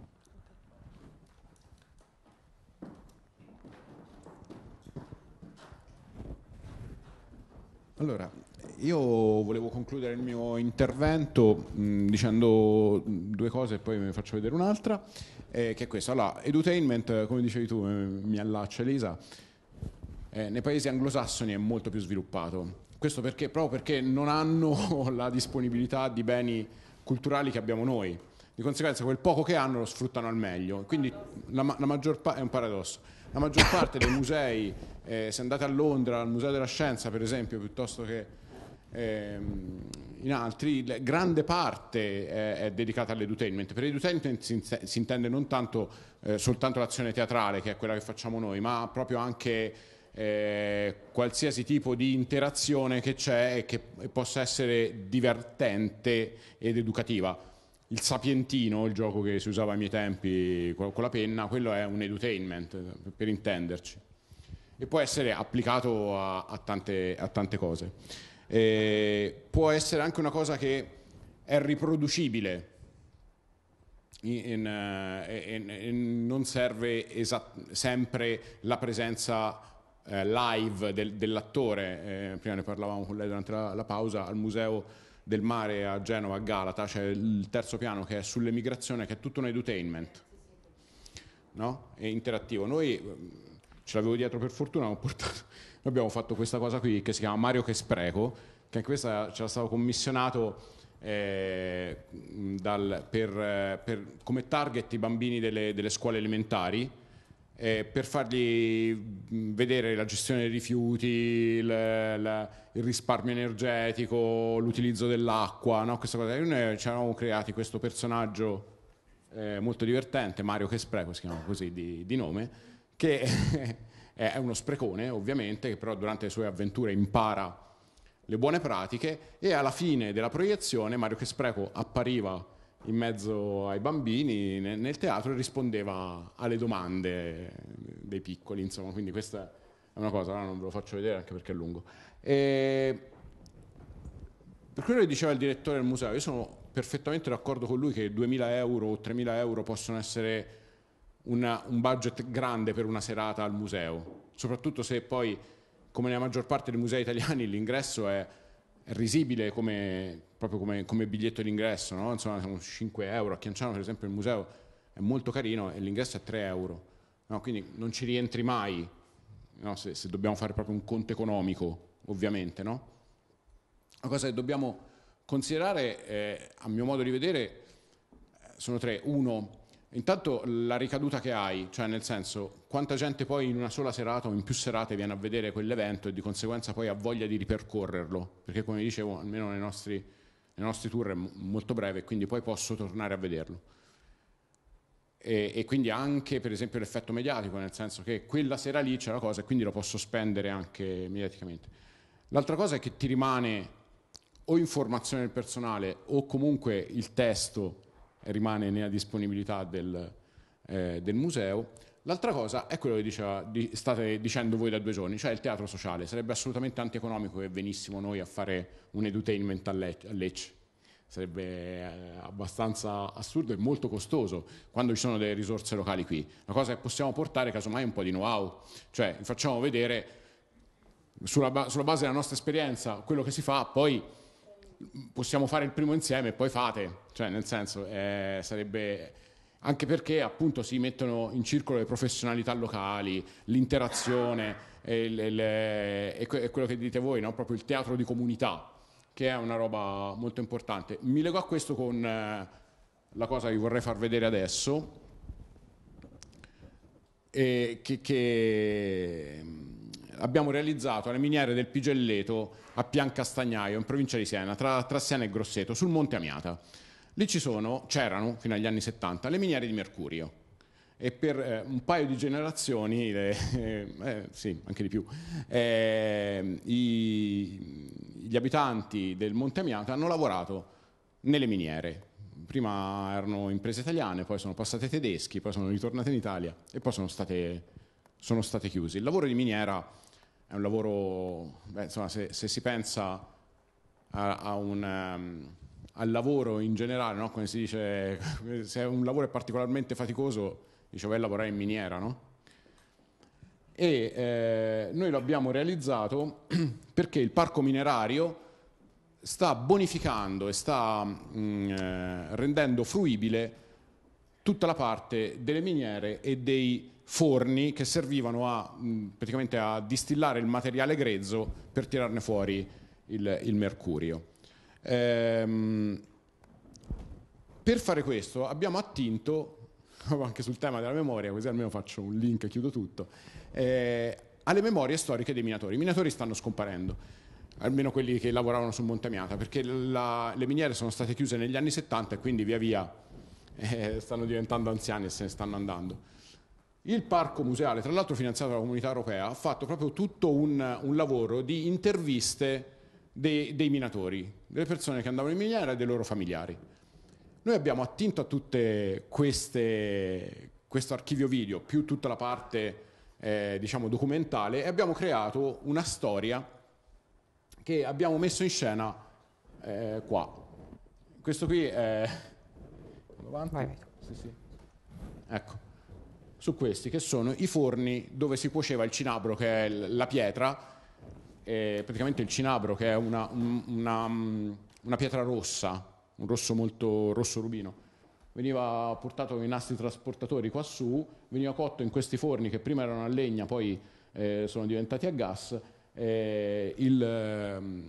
Allora, io volevo concludere il mio intervento mh, dicendo due cose e poi vi faccio vedere un'altra, eh, che è questa. Allora, edutainment, come dicevi tu, eh, mi allaccio Elisa, eh, nei paesi anglosassoni è molto più sviluppato. Questo perché? Proprio perché non hanno la disponibilità di beni culturali che abbiamo noi. Di conseguenza quel poco che hanno lo sfruttano al meglio. Quindi la, la maggior pa- è un paradosso. La maggior parte dei musei, eh, se andate a Londra, al Museo della Scienza per esempio, piuttosto che ehm, in altri, grande parte è, è dedicata all'edutainment. Per edutainment si, si intende non tanto eh, soltanto l'azione teatrale, che è quella che facciamo noi, ma proprio anche eh, qualsiasi tipo di interazione che c'è e che possa essere divertente ed educativa. Il Sapientino, il gioco che si usava ai miei tempi con la penna, quello è un edutainment, per intenderci. E può essere applicato a, a, tante, a tante cose. Eh, può essere anche una cosa che è riproducibile, in, in, in, non serve esatt- sempre la presenza eh, live del, dell'attore. Eh, prima ne parlavamo con lei durante la, la pausa. Al Museo del Mare a Genova, a Galata, c'è il terzo piano che è sull'emigrazione, che è tutto un edutainment, no? È interattivo. Noi ce l'avevo dietro per fortuna, ho portato, abbiamo fatto questa cosa qui che si chiama Mario che spreco, che anche questa ce l'ha stato commissionato eh, dal, per, per, come target i bambini delle, delle scuole elementari, eh, per fargli vedere la gestione dei rifiuti, il, la, il risparmio energetico, l'utilizzo dell'acqua, no? Questa cosa. E noi ci avevamo creati questo personaggio eh, molto divertente, Mario che spreco si chiama così di, di nome, che è uno sprecone ovviamente, che però durante le sue avventure impara le buone pratiche, e alla fine della proiezione Mario che spreco appariva in mezzo ai bambini nel teatro e rispondeva alle domande dei piccoli, insomma. Quindi questa è una cosa, no? Non ve lo faccio vedere anche perché è lungo. E per quello che diceva il direttore del museo, io sono perfettamente d'accordo con lui che duemila euro o tremila euro possono essere una, un budget grande per una serata al museo, soprattutto se poi, come nella maggior parte dei musei italiani, l'ingresso è, è risibile come, proprio come, come biglietto d'ingresso, no? Insomma, sono cinque euro. A Chianciano, per esempio, il museo è molto carino e l'ingresso è tre euro, no? Quindi non ci rientri mai, no? se, se dobbiamo fare proprio un conto economico, ovviamente, no? La cosa che dobbiamo considerare, eh, a mio modo di vedere, sono tre. Uno, intanto la ricaduta che hai, cioè nel senso quanta gente poi in una sola serata o in più serate viene a vedere quell'evento e di conseguenza poi ha voglia di ripercorrerlo, perché come dicevo almeno nei nostri, nei nostri tour è molto breve e quindi poi posso tornare a vederlo. E, e quindi anche per esempio l'effetto mediatico, nel senso che quella sera lì c'è la cosa e quindi lo posso spendere anche mediaticamente. L'altra cosa è che ti rimane o informazione del personale o comunque il testo rimane nella disponibilità del, eh, del museo. L'altra cosa è quello che diceva, di, state dicendo voi da due giorni, cioè il teatro sociale. Sarebbe assolutamente antieconomico che venissimo noi a fare un edutainment a, Le- a Lecce. Sarebbe eh, abbastanza assurdo e molto costoso quando ci sono delle risorse locali qui. La cosa che possiamo portare casomai è un po' di know-how, cioè vi facciamo vedere sulla, ba- sulla base della nostra esperienza quello che si fa, poi possiamo fare il primo insieme e poi fate, cioè nel senso eh, sarebbe, anche perché appunto si mettono in circolo le professionalità locali, l'interazione e, le, le, e quello che dite voi, no? Proprio il teatro di comunità, che è una roba molto importante. Mi leggo a questo con eh, la cosa che vi vorrei far vedere adesso, e che, che abbiamo realizzato alle miniere del Pigelleto a Piancastagnaio, in provincia di Siena, tra, tra Siena e Grosseto, sul Monte Amiata. Lì ci sono, c'erano fino agli anni settanta le miniere di mercurio e per eh, un paio di generazioni, eh, eh, sì, anche di più, eh, i, gli abitanti del Monte Amiata hanno lavorato nelle miniere. Prima erano imprese italiane, poi sono passate tedeschi, poi sono ritornate in Italia e poi sono state, sono state chiuse. Il lavoro di miniera è un lavoro, beh, insomma, se, se si pensa a, a un, um, al lavoro in generale, no? Come si dice, se un lavoro è particolarmente faticoso, dice vai a lavorare in miniera, no? E eh, noi lo abbiamo realizzato perché il parco minerario sta bonificando e sta mh, eh, rendendo fruibile tutta la parte delle miniere e dei forni che servivano a, mh, praticamente a distillare il materiale grezzo per tirarne fuori il, il mercurio. Ehm, per fare questo abbiamo attinto anche sul tema della memoria, così almeno faccio un link e chiudo tutto, eh, alle memorie storiche dei minatori. I minatori stanno scomparendo. almeno quelli che lavoravano sul Montemiata, perché la, le miniere sono state chiuse negli anni settanta e quindi via via eh, stanno diventando anziani e se ne stanno andando. Il parco museale, tra l'altro finanziato dalla Comunità Europea, ha fatto proprio tutto un, un lavoro di interviste dei, dei minatori, delle persone che andavano in miniera e dei loro familiari. Noi abbiamo attinto a tutte queste, questo archivio video, più tutta la parte eh, diciamo documentale, e abbiamo creato una storia che abbiamo messo in scena eh, qua. Questo qui è... Vai. Sì, sì. Ecco. Su questi, che sono i forni dove si cuoceva il cinabro, che è la pietra, eh, praticamente il cinabro, che è una, una, una pietra rossa, un rosso molto rosso rubino. Veniva portato in nastri trasportatori qua su, veniva cotto in questi forni che prima erano a legna, poi eh, sono diventati a gas. Eh, il,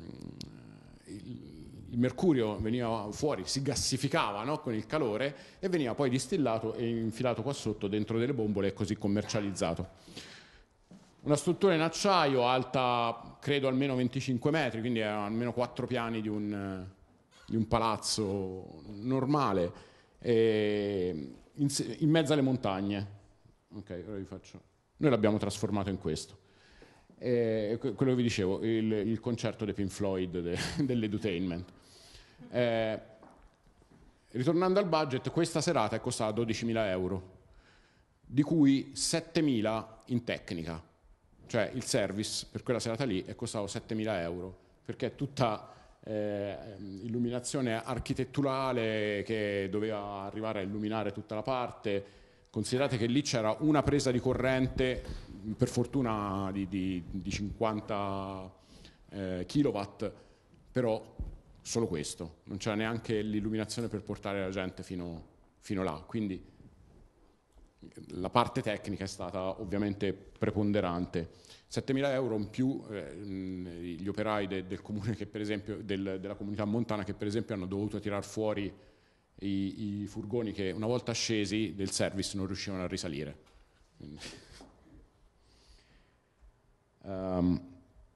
il Il mercurio veniva fuori, si gassificava, no? Con il calore, e veniva poi distillato e infilato qua sotto dentro delle bombole e così commercializzato. Una struttura in acciaio alta credo almeno venticinque metri, quindi è almeno quattro piani di un, di un palazzo normale, e in, in mezzo alle montagne. Ok, ora vi faccio. Noi l'abbiamo trasformato in questo. E quello che vi dicevo, il, il concerto dei Pink Floyd de, dell'edutainment. Eh, ritornando al budget, questa serata è costata dodicimila euro, di cui settemila in tecnica, cioè il service per quella serata lì è costato settemila euro, perché è tutta eh, illuminazione architetturale che doveva arrivare a illuminare tutta la parte. Considerate che lì c'era una presa di corrente, per fortuna di, di, di cinquanta eh, kilowatt, però solo questo, non c'era neanche l'illuminazione per portare la gente fino, fino là, quindi la parte tecnica è stata ovviamente preponderante. settemila euro in più eh, gli operai de, del comune che per esempio del, della comunità montana che per esempio hanno dovuto tirar fuori i, i furgoni che una volta scesi del service non riuscivano a risalire. um,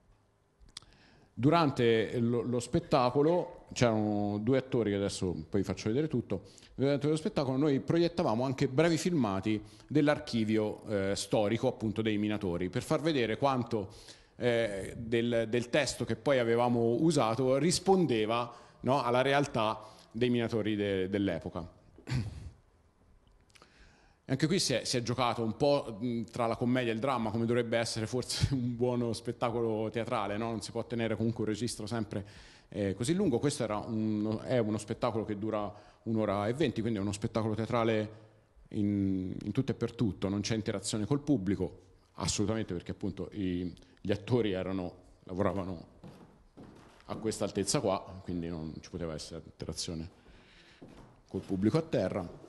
Durante lo, lo spettacolo c'erano due attori che adesso poi vi faccio vedere tutto. Durante lo spettacolo noi proiettavamo anche brevi filmati dell'archivio eh, storico appunto dei minatori, per far vedere quanto eh, del, del testo che poi avevamo usato rispondeva, no, alla realtà dei minatori de, dell'epoca. Anche qui si è, si è giocato un po' tra la commedia e il dramma, come dovrebbe essere forse un buono spettacolo teatrale, no? Non si può tenere comunque un registro sempre eh, così lungo. Questo era un, è uno spettacolo che dura un'ora e venti, quindi è uno spettacolo teatrale in, in tutto e per tutto, non c'è interazione col pubblico, assolutamente, perché appunto i, gli attori erano, lavoravano a questa altezza qua, quindi non ci poteva essere interazione col pubblico a terra.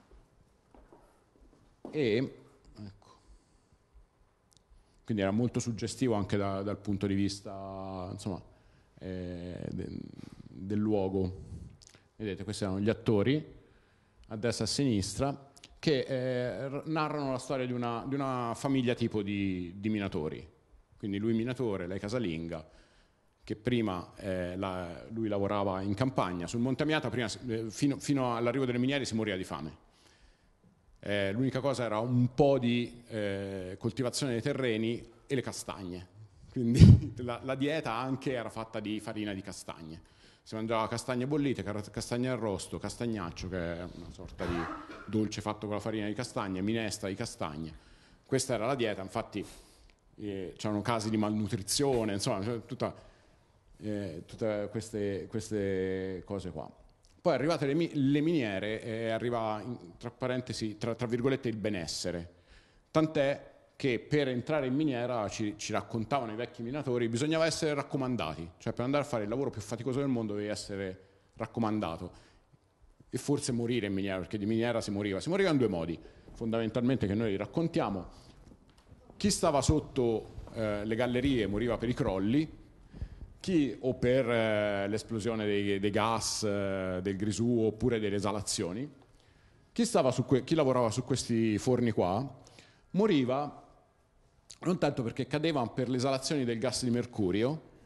E ecco, quindi era molto suggestivo anche da, dal punto di vista, insomma, eh, de, del luogo. Vedete, questi erano gli attori a destra e a sinistra che eh, narrano la storia di una, di una famiglia tipo di, di minatori. Quindi lui minatore, lei casalinga, che prima eh, la, lui lavorava in campagna sul Monte Amiata, prima, eh, fino, fino all'arrivo delle miniere si moriva di fame. Eh, l'unica cosa era un po' di eh, coltivazione dei terreni e le castagne, quindi la, la dieta anche era fatta di farina di castagne, si mangiava castagne bollite, castagne arrosto, castagnaccio, che è una sorta di dolce fatto con la farina di castagne, minestra di castagne. Questa era la dieta, infatti eh, c'erano casi di malnutrizione, insomma tutta, eh, tutte queste, queste cose qua. Poi arrivate le, le miniere e arriva, tra parentesi, tra, tra virgolette, il benessere. Tant'è che per entrare in miniera, ci, ci raccontavano i vecchi minatori, bisognava essere raccomandati. Cioè per andare a fare il lavoro più faticoso del mondo dovevi essere raccomandato. E forse morire in miniera, perché di miniera si moriva. Si moriva in due modi, fondamentalmente, che noi li raccontiamo. Chi stava sotto eh, le gallerie moriva per i crolli, chi o per eh, l'esplosione dei, dei gas, eh, del grisù oppure delle esalazioni. Chi, stava su que- chi lavorava su questi forni qua moriva non tanto perché cadeva per le esalazioni del gas di mercurio,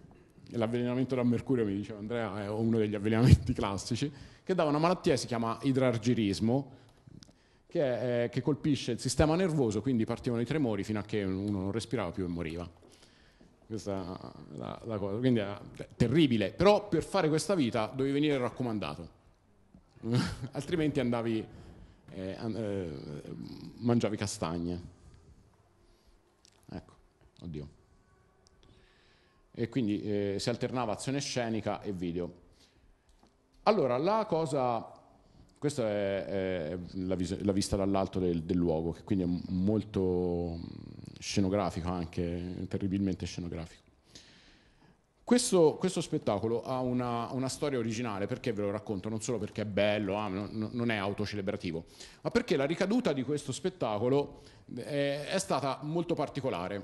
l'avvelenamento da mercurio, mi diceva Andrea, è uno degli avvelenamenti classici, che dà una malattia che si chiama idrargirismo, che, è, che colpisce il sistema nervoso, quindi partivano i tremori fino a che uno non respirava più e moriva. Questa è la, la cosa, quindi è terribile, però per fare questa vita dovevi venire raccomandato, altrimenti andavi, eh, eh, mangiavi castagne. Ecco, oddio. E quindi eh, si alternava azione scenica e video. Allora, la cosa... Questa è, è la, vis- la vista dall'alto del, del luogo, che quindi è molto scenografico, anche terribilmente scenografico. Questo, questo spettacolo ha una, una storia originale, perché ve lo racconto? Non solo perché è bello, ah, non, non è autocelebrativo, ma perché la ricaduta di questo spettacolo è, è stata molto particolare.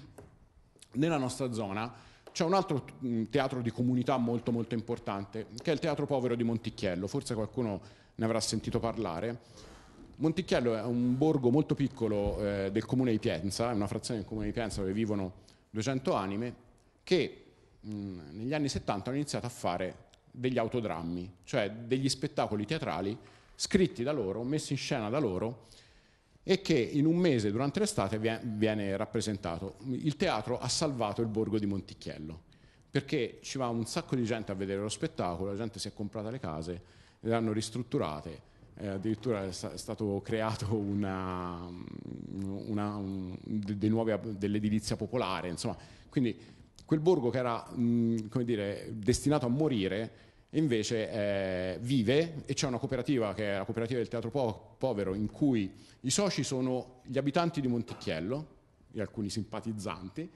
Nella nostra zona c'è un altro teatro di comunità molto molto importante, che è il Teatro Povero di Monticchiello. Forse qualcuno ne avrà sentito parlare. Monticchiello è un borgo molto piccolo eh, del comune di Pienza, è una frazione del comune di Pienza dove vivono duecento anime, che mh, negli anni settanta hanno iniziato a fare degli autodrammi, cioè degli spettacoli teatrali scritti da loro, messi in scena da loro, e che in un mese durante l'estate viene rappresentato. Il teatro ha salvato il borgo di Monticchiello, perché ci va un sacco di gente a vedere lo spettacolo, la gente si è comprata le case, le hanno ristrutturate, eh, addirittura è, sta- è stato creato una, una, un, dei nuovi, dell'edilizia popolare, insomma, quindi quel borgo che era mh, come dire, destinato a morire invece eh, vive, e c'è una cooperativa che è la cooperativa del Teatro po- Povero, in cui i soci sono gli abitanti di Monticchiello e alcuni simpatizzanti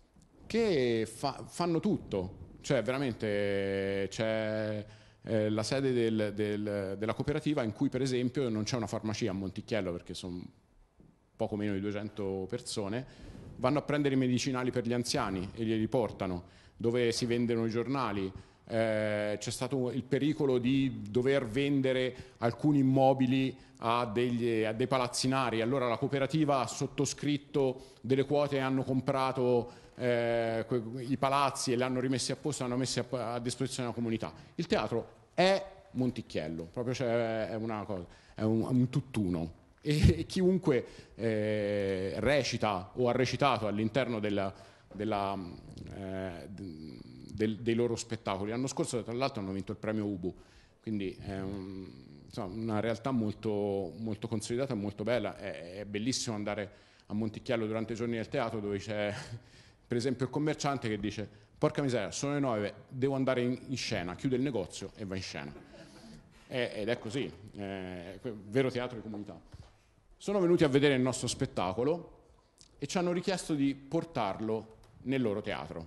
che fa- fanno tutto, cioè veramente c'è Eh, la sede del, del, della cooperativa, in cui per esempio non c'è una farmacia a Monticchiello perché sono poco meno di duecento persone, vanno a prendere i medicinali per gli anziani e glieli portano, dove si vendono i giornali. Eh, c'è stato il pericolo di dover vendere alcuni immobili a, degli, a dei palazzinari, allora la cooperativa ha sottoscritto delle quote e hanno comprato Eh, i palazzi e li hanno rimessi a posto, hanno messi a, a disposizione della comunità. Il teatro è Monticchiello, proprio, cioè, è una cosa, è un, un tutt'uno, e, e chiunque eh, recita o ha recitato all'interno della, della, eh, del, dei loro spettacoli. L'anno scorso tra l'altro hanno vinto il premio Ubu, quindi è un, insomma, una realtà molto, molto consolidata e molto bella. È, è bellissimo andare a Monticchiello durante i giorni del teatro, dove c'è per esempio il commerciante che dice: porca miseria, sono le nove, devo andare in, in scena, chiude il negozio e va in scena. E, ed è così, è vero teatro di comunità. Sono venuti a vedere il nostro spettacolo e ci hanno richiesto di portarlo nel loro teatro.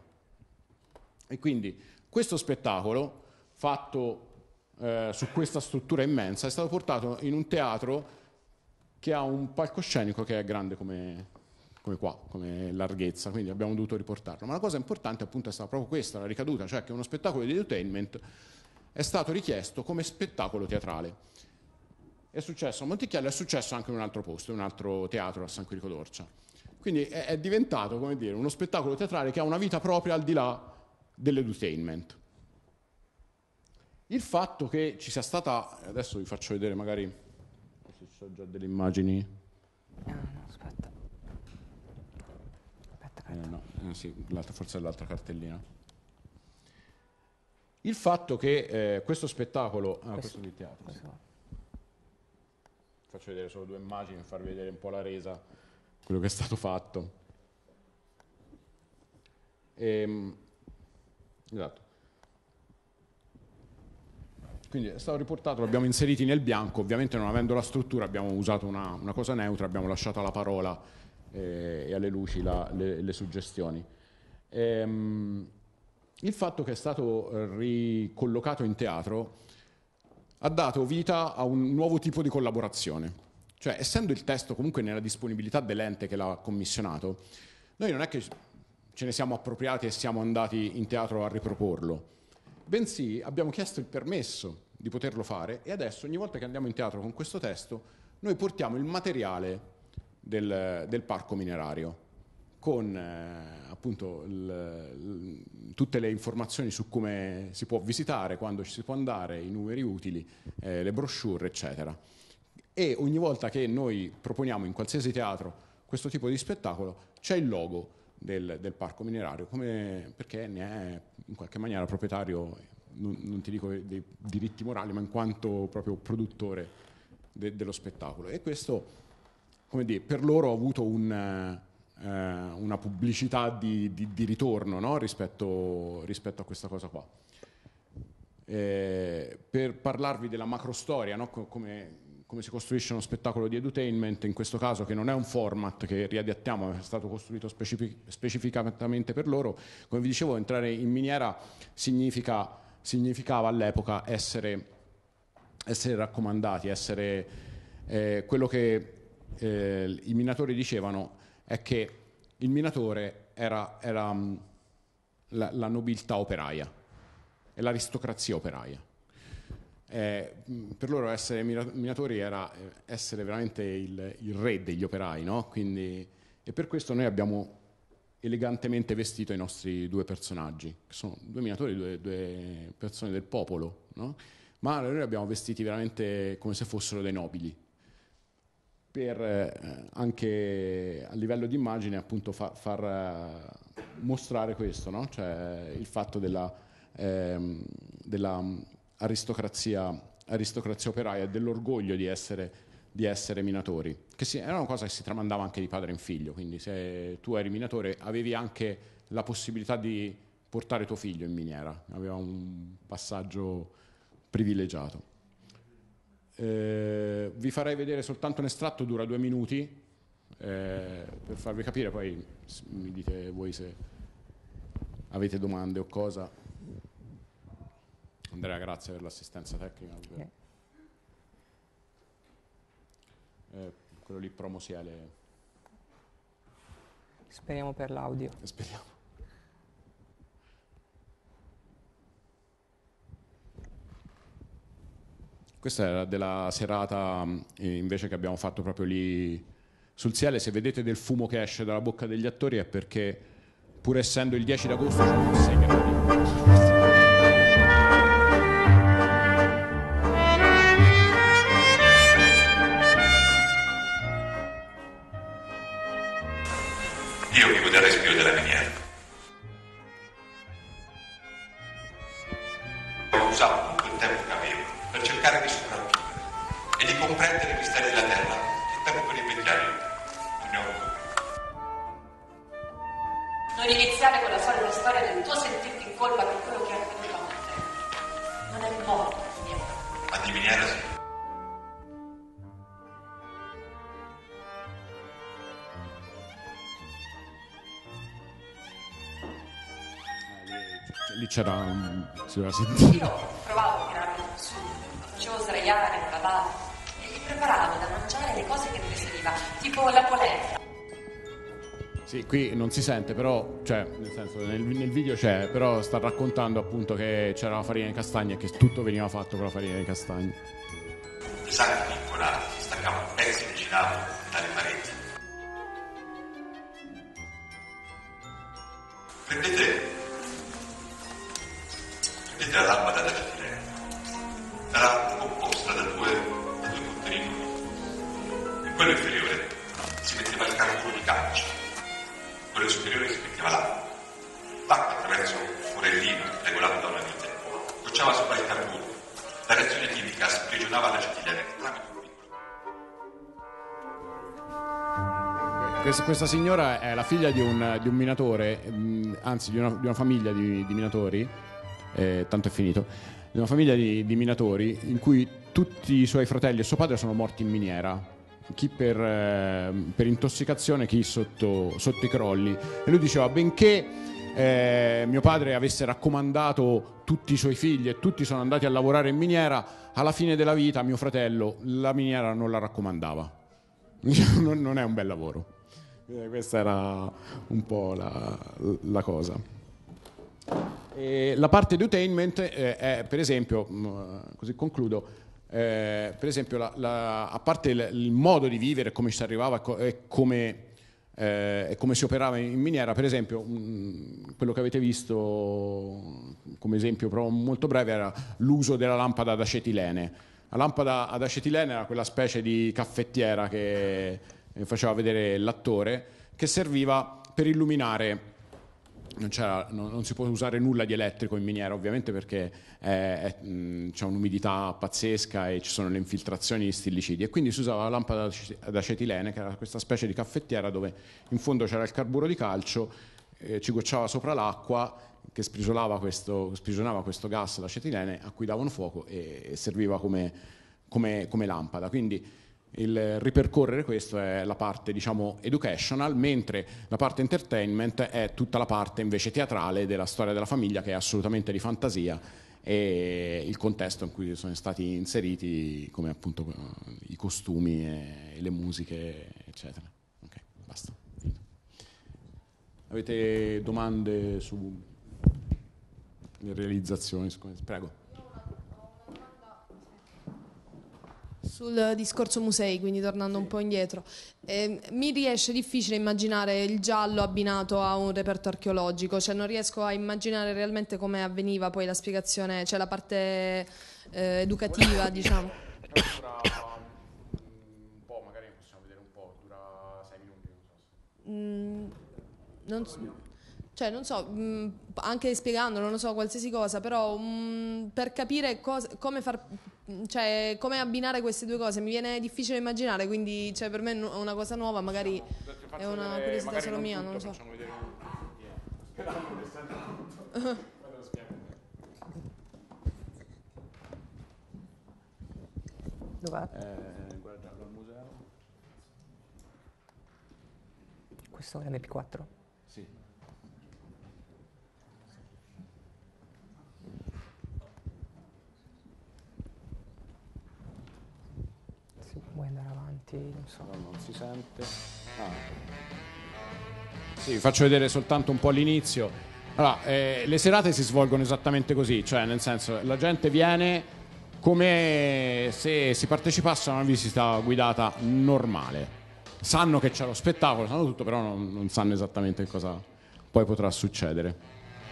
E quindi questo spettacolo, fatto eh, su questa struttura immensa, è stato portato in un teatro che ha un palcoscenico che è grande come... come qua, come larghezza, quindi abbiamo dovuto riportarlo. Ma la cosa importante appunto è stata proprio questa, la ricaduta, cioè che uno spettacolo di edutainment è stato richiesto come spettacolo teatrale. È successo a Monticchiello, è successo anche in un altro posto, in un altro teatro a San Quirico d'Orcia. Quindi è, è diventato, come dire, uno spettacolo teatrale che ha una vita propria al di là dell'edutainment. Il fatto che ci sia stata, adesso vi faccio vedere magari, se ci sono già delle immagini. No, no, aspetta. Eh, no, eh, sì, forse è l'altra cartellina. Il fatto che eh, questo spettacolo, ah, questo, questo di teatro, questo. Sì. Faccio vedere solo due immagini per farvi vedere un po' la resa, quello che è stato fatto. Ehm, esatto. Quindi è stato riportato, l'abbiamo inseriti nel bianco, ovviamente non avendo la struttura abbiamo usato una, una cosa neutra, abbiamo lasciato alla parola e alle luci la, le, le suggestioni. Ehm, il fatto che è stato ricollocato in teatro ha dato vita a un nuovo tipo di collaborazione, cioè essendo il testo comunque nella disponibilità dell'ente che l'ha commissionato, noi non è che ce ne siamo appropriati e siamo andati in teatro a riproporlo, bensì abbiamo chiesto il permesso di poterlo fare, e adesso ogni volta che andiamo in teatro con questo testo noi portiamo il materiale Del, del parco minerario, con eh, appunto il, il, tutte le informazioni su come si può visitare, quando ci si può andare, i numeri utili, eh, le brochure, eccetera. E ogni volta che noi proponiamo in qualsiasi teatro questo tipo di spettacolo c'è il logo del, del parco minerario, come, perché ne è in qualche maniera proprietario, non, non ti dico dei diritti morali, ma in quanto proprio produttore de, dello spettacolo. E questo, come dire, per loro ha avuto un, eh, una pubblicità di, di, di ritorno, no? rispetto, rispetto a questa cosa qua. Eh, per parlarvi della macrostoria, no? come come si costruisce uno spettacolo di edutainment, in questo caso che non è un format che riadattiamo, è stato costruito specific- specificatamente per loro. Come vi dicevo, entrare in miniera significa, significava all'epoca essere, essere raccomandati, essere eh, quello che eh, i minatori dicevano è che il minatore era, era um, la, la nobiltà operaia e l'aristocrazia operaia. Eh, per loro essere minatori era essere veramente il, il re degli operai, no? Quindi, e per questo noi abbiamo elegantemente vestito i nostri due personaggi, che sono due minatori, due, due persone del popolo, no? Ma noi li abbiamo vestiti veramente come se fossero dei nobili, per eh, anche a livello di immagine appunto fa, far eh, mostrare questo, no? Cioè il fatto della, eh, della aristocrazia, aristocrazia operaia e dell'orgoglio di essere, di essere minatori, che si, era una cosa che si tramandava anche di padre in figlio, quindi se tu eri minatore avevi anche la possibilità di portare tuo figlio in miniera, aveva un passaggio privilegiato. Eh, vi farei vedere soltanto un estratto, dura due minuti, eh, per farvi capire, poi mi dite voi se avete domande o cosa. Andrea, grazie per l'assistenza tecnica. Yeah. Eh, quello lì promosiele. Speriamo per l'audio. Speriamo. Questa era della serata invece che abbiamo fatto proprio lì sul Siele. Se vedete del fumo che esce dalla bocca degli attori è perché, pur essendo il dieci d'agosto, c'è sei gradi. Io vivo del respiro della miniera. Ho usato tutto il tempo che avevo per cercare di sopravvivere e di comprendere i misteri della terra che tempo per invecchiare non ne ho avuto. Non iniziare con la solita storia del tuo sentirti in colpa per quello che è accaduto a te. Non è il modo di miniera. Ma di miniera sì. Lì c'era un... si doveva sentire. Io provavo a tirarmi su, lo facevo sdraiare con la barra e gli preparavo da mangiare le cose che preferiva, tipo la polenta. Sì, qui non si sente, però, cioè, nel senso, nel, nel video c'è, però sta raccontando appunto che c'era la farina di castagne e che tutto veniva fatto con la farina di castagne. I sacchi vincolati si staccavano pezzi di gelato dalle pareti. Prendete Prendete la lampada da cetilene, sarà composta da due, da due contenitori. In quello inferiore si metteva il carburo di calcio, in quello superiore si metteva l'acqua. L'acqua, attraverso un forellino regolato da una vite, gocciava sopra il carburo. La reazione chimica sprigionava la cetilene tramite un piccolo. Questa, questa signora è la figlia di un, di un minatore, mh, anzi di una, di una famiglia di, di minatori. Eh, tanto è finito, di una famiglia di, di minatori in cui tutti i suoi fratelli e suo padre sono morti in miniera, chi per, eh, per intossicazione, chi sotto, sotto i crolli. E lui diceva, benché eh, mio padre avesse raccomandato tutti i suoi figli e tutti sono andati a lavorare in miniera, alla fine della vita mio fratello la miniera non la raccomandava. non, non è un bel lavoro. Eh, questa era un po' la, la cosa. E la parte edutainment eh, è, per esempio, mh, così concludo, eh, per esempio la, la, a parte il, il modo di vivere, come ci si arrivava e come eh, e come si operava in miniera. Per esempio, mh, quello che avete visto come esempio però molto breve era l'uso della lampada ad acetilene. La lampada ad acetilene era quella specie di caffettiera che faceva vedere l'attore, che serviva per illuminare. Non, c'era, non, non si può usare nulla di elettrico in miniera, ovviamente, perché è, è, mh, c'è un'umidità pazzesca e ci sono le infiltrazioni di stillicidi, e quindi si usava la lampada ad acetilene, che era questa specie di caffettiera dove in fondo c'era il carburo di calcio, eh, ci gocciava sopra l'acqua che sprigionava questo, sprigionava questo gas, l'acetilene, a cui davano fuoco e, e serviva come, come, come lampada. Quindi il ripercorrere questo è la parte, diciamo, educational, mentre la parte entertainment è tutta la parte invece teatrale della storia della famiglia, che è assolutamente di fantasia, e il contesto in cui sono stati inseriti, come appunto i costumi e le musiche, eccetera. Ok, basta. Avete domande su le realizzazioni? Prego. Sul discorso musei, quindi tornando un po' indietro, eh, mi riesce difficile immaginare il giallo abbinato a un reperto archeologico, cioè non riesco a immaginare realmente come avveniva poi la spiegazione, cioè la parte eh, educativa, diciamo. Dura un po', magari possiamo vedere un po', dura sei minuti. Mm, non so. Cioè, non so, mh, anche spiegando, non lo so, qualsiasi cosa, però mh, per capire cosa, come far, cioè, come abbinare queste due cose mi viene difficile immaginare, quindi cioè, per me è una cosa nuova, magari è una curiosità solo mia, non lo so. Dov'è? Eh, guarda, al museo. Questo è l'emme pi quattro? Sì. Vuoi andare avanti? Non so. No, non si sente. Ah. Sì, vi faccio vedere soltanto un po' l'inizio. Allora, eh, le serate si svolgono esattamente così, cioè nel senso la gente viene come se si partecipasse a una visita guidata normale. Sanno che c'è lo spettacolo, sanno tutto, però non, non sanno esattamente cosa poi potrà succedere.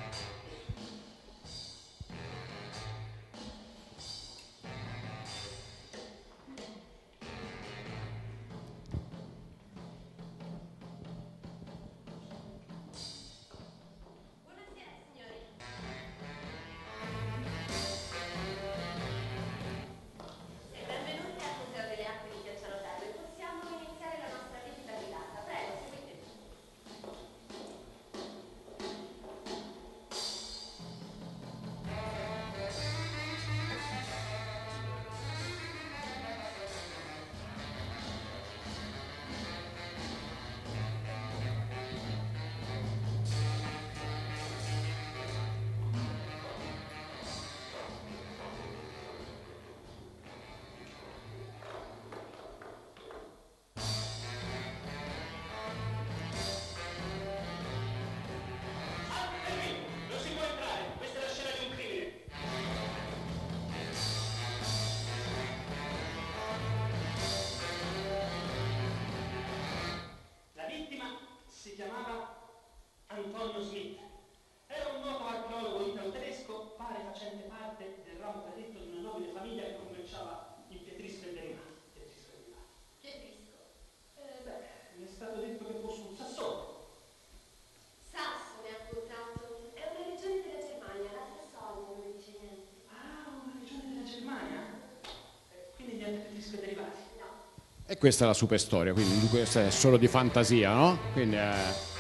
Si chiamava Antonio Smith. Era un noto archeologo italo-tedesco, pare facente parte del ramo cadetto di una nobile famiglia che commerciava il pietrisco e derivato. Pietrisco? Eh beh, mi è stato detto che fosse un sassone. Sassone, appuntato. È una regione della Germania, la Sassonia, non mi dice niente. Ah, una regione della Germania? Eh, quindi niente pietrisco e derivati? No. E questa è la super storia, quindi questa è solo di fantasia, no? Quindi è...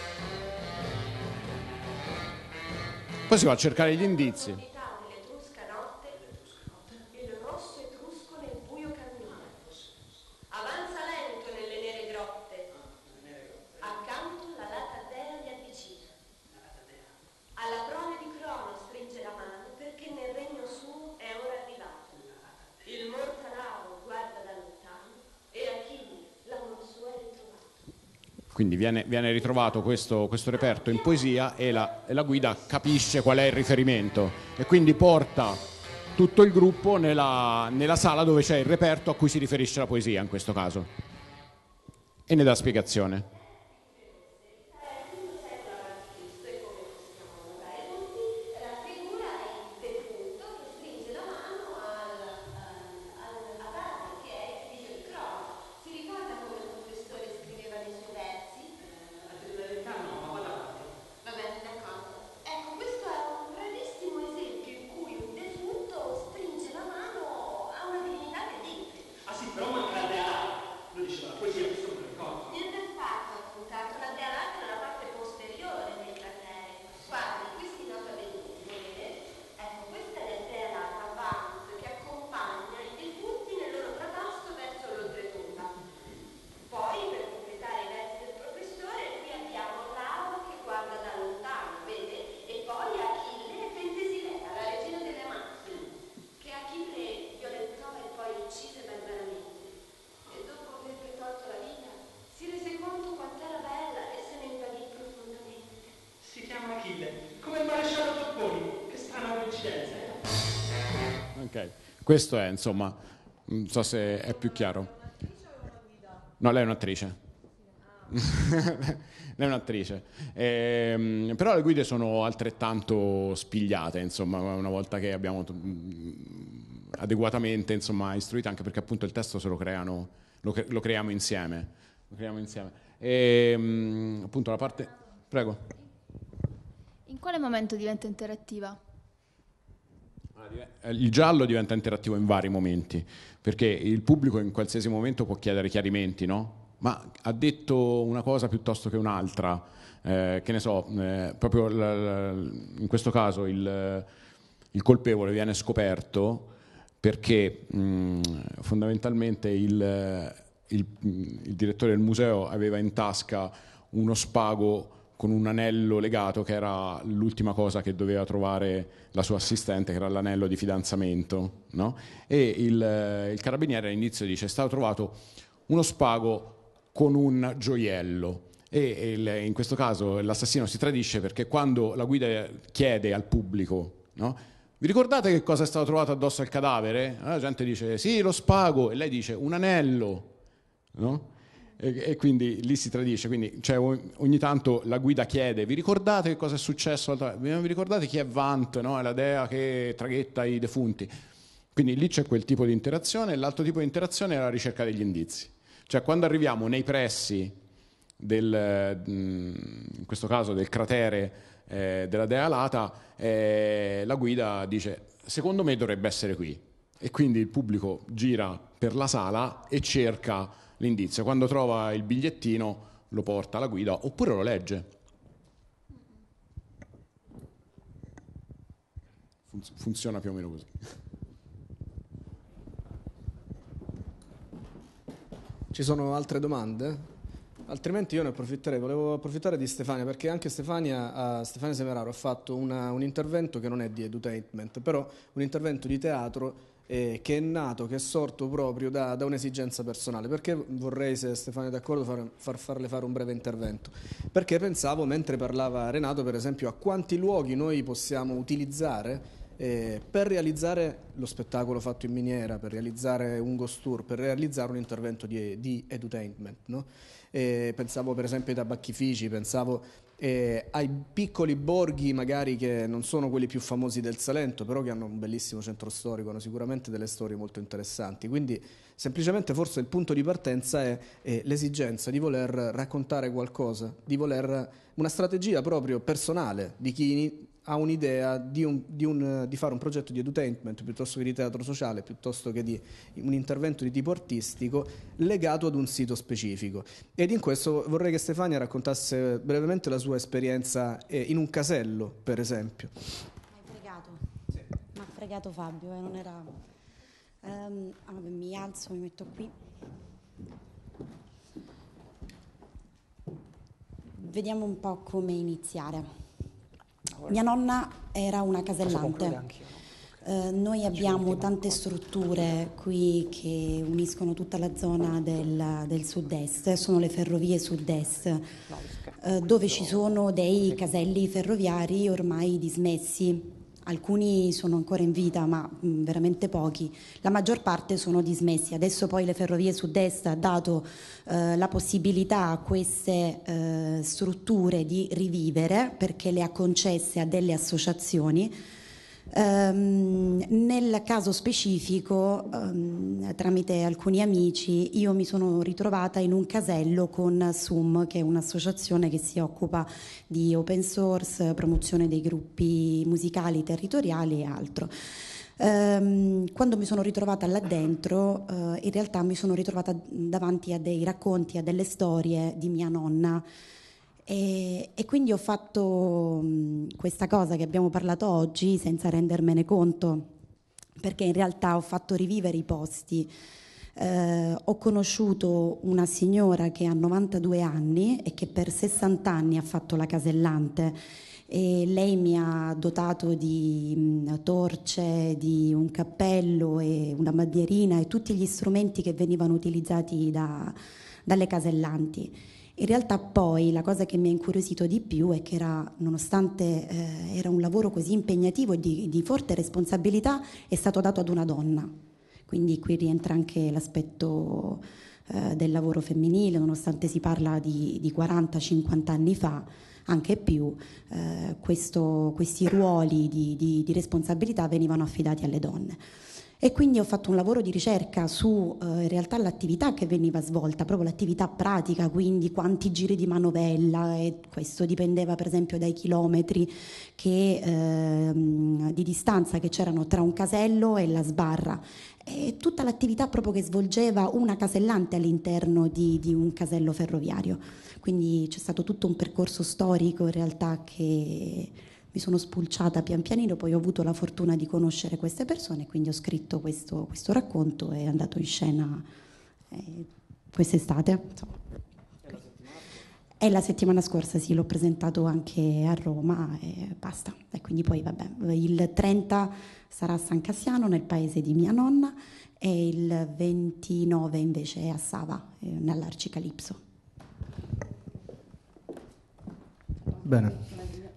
Poi si va a cercare gli indizi. L'etrusca notte, il rosso etrusco nel buio cammino. Avanza lento nelle nere grotte. Accanto la lata dea gli avvicina. Alla prole di Crono stringe la mano perché nel regno suo è ora arrivato. Il mortalavo guarda da lontano e Achille l'amor suo è ritrovato. Quindi viene, viene ritrovato questo, questo reperto in poesia e la, e la guida capisce qual è il riferimento e quindi porta tutto il gruppo nella, nella sala dove c'è il reperto a cui si riferisce la poesia in questo caso e ne dà spiegazione. Questo è, insomma, non so se è più chiaro. No, lei è un'attrice. Lei è un'attrice. Ehm, però le guide sono altrettanto spigliate, insomma, una volta che abbiamo mh, adeguatamente, insomma, istruite, anche perché appunto il testo se lo creano, lo, cre- lo creiamo insieme. Lo creiamo insieme. E, mh, appunto la parte... Prego. In quale momento diventa interattiva? Il giallo diventa interattivo in vari momenti, perché il pubblico in qualsiasi momento può chiedere chiarimenti, no? Ma ha detto una cosa piuttosto che un'altra, eh, che ne so, eh, proprio l- l- in questo caso il, il colpevole viene scoperto perché mh, fondamentalmente il, il, il direttore del museo aveva in tasca uno spago con un anello legato, che era l'ultima cosa che doveva trovare la sua assistente, che era l'anello di fidanzamento, no? E il, il carabiniere all'inizio dice: è stato trovato uno spago con un gioiello. E il, in questo caso l'assassino si tradisce, perché quando la guida chiede al pubblico, no? Vi ricordate che cosa è stato trovato addosso al cadavere? La gente dice sì, lo spago, e lei dice un anello, no? E quindi lì si tradisce. Quindi cioè, ogni tanto la guida chiede: vi ricordate che cosa è successo? Vi ricordate chi è Vant, no? È la dea che traghetta i defunti. Quindi lì c'è quel tipo di interazione, e l'altro tipo di interazione è la ricerca degli indizi. Cioè quando arriviamo nei pressi del, in questo caso del cratere eh, della dea Lata, eh, la guida dice: secondo me dovrebbe essere qui. E quindi il pubblico gira per la sala e cerca l'indizio. Quando trova il bigliettino lo porta alla guida oppure lo legge. Fun- funziona più o meno così. Ci sono altre domande? Altrimenti io ne approfitterei, volevo approfittare di Stefania, perché anche Stefania, uh, Stefania Semeraro ha fatto una, un intervento che non è di edutainment, però un intervento di teatro Eh, che è nato, che è sorto proprio da, da un'esigenza personale. Perché vorrei, se Stefano è d'accordo, far, far farle fare un breve intervento? Perché pensavo, mentre parlava Renato, per esempio, a quanti luoghi noi possiamo utilizzare eh, per realizzare lo spettacolo fatto in miniera, per realizzare un ghost tour, per realizzare un intervento di, di edutainment, no? Eh, pensavo per esempio ai tabacchifici, pensavo eh, ai piccoli borghi magari che non sono quelli più famosi del Salento, però che hanno un bellissimo centro storico, hanno sicuramente delle storie molto interessanti. Quindi semplicemente forse il punto di partenza è, è l'esigenza di voler raccontare qualcosa, di voler una strategia proprio personale di chi ha un'idea di, un, di, un, di fare un progetto di edutainment piuttosto che di teatro sociale, piuttosto che di un intervento di tipo artistico legato ad un sito specifico. Ed in questo vorrei che Stefania raccontasse brevemente la sua esperienza eh, in un casello, per esempio. Mi ha fregato, sì. Mi ha fregato Fabio, eh, non era... Um, allora, mi alzo, mi metto qui. Vediamo un po' come iniziare. Mia nonna era una casellante. Eh, noi abbiamo tante strutture qui che uniscono tutta la zona del, del sud-est, sono le ferrovie sud-est, eh, dove ci sono dei caselli ferroviari ormai dismessi. Alcuni sono ancora in vita, ma mh, veramente pochi. La maggior parte sono dismessi. Adesso poi le ferrovie sud-est ha dato eh, la possibilità a queste eh, strutture di rivivere, perché le ha concesse a delle associazioni. Um, nel caso specifico, um, tramite alcuni amici, io mi sono ritrovata in un casello con S U M, che è un'associazione che si occupa di open source, promozione dei gruppi musicali territoriali e altro. Um, quando mi sono ritrovata là dentro, uh, in realtà mi sono ritrovata davanti a dei racconti, a delle storie di mia nonna. E, e quindi ho fatto mh, questa cosa che abbiamo parlato oggi senza rendermene conto, perché in realtà ho fatto rivivere i posti. Eh, ho conosciuto una signora che ha novantadue anni e che per sessanta anni ha fatto la casellante, e lei mi ha dotato di mh, torce, di un cappello e una bandierina e tutti gli strumenti che venivano utilizzati da, dalle casellanti. In realtà poi la cosa che mi ha incuriosito di più è che era, nonostante eh, era un lavoro così impegnativo e di, di forte responsabilità, è stato dato ad una donna. Quindi qui rientra anche l'aspetto eh, del lavoro femminile, nonostante si parla di, di quaranta cinquanta anni fa, anche più, eh, questo, questi ruoli di, di, di responsabilità venivano affidati alle donne. E quindi ho fatto un lavoro di ricerca su eh, in realtà l'attività che veniva svolta, proprio l'attività pratica, quindi quanti giri di manovella, e questo dipendeva per esempio dai chilometri che, eh, di distanza che c'erano tra un casello e la sbarra, e tutta l'attività proprio che svolgeva una casellante all'interno di, di un casello ferroviario. Quindi c'è stato tutto un percorso storico in realtà che mi sono spulciata pian pianino, poi ho avuto la fortuna di conoscere queste persone, quindi ho scritto questo, questo racconto e è andato in scena eh, quest'estate. Insomma. E la settimana scorsa sì, l'ho presentato anche a Roma e basta. E quindi poi vabbè, il trenta sarà a San Cassiano, nel paese di mia nonna, e il ventinove invece è a Sava, eh, nell'Arcicalipso. Bene.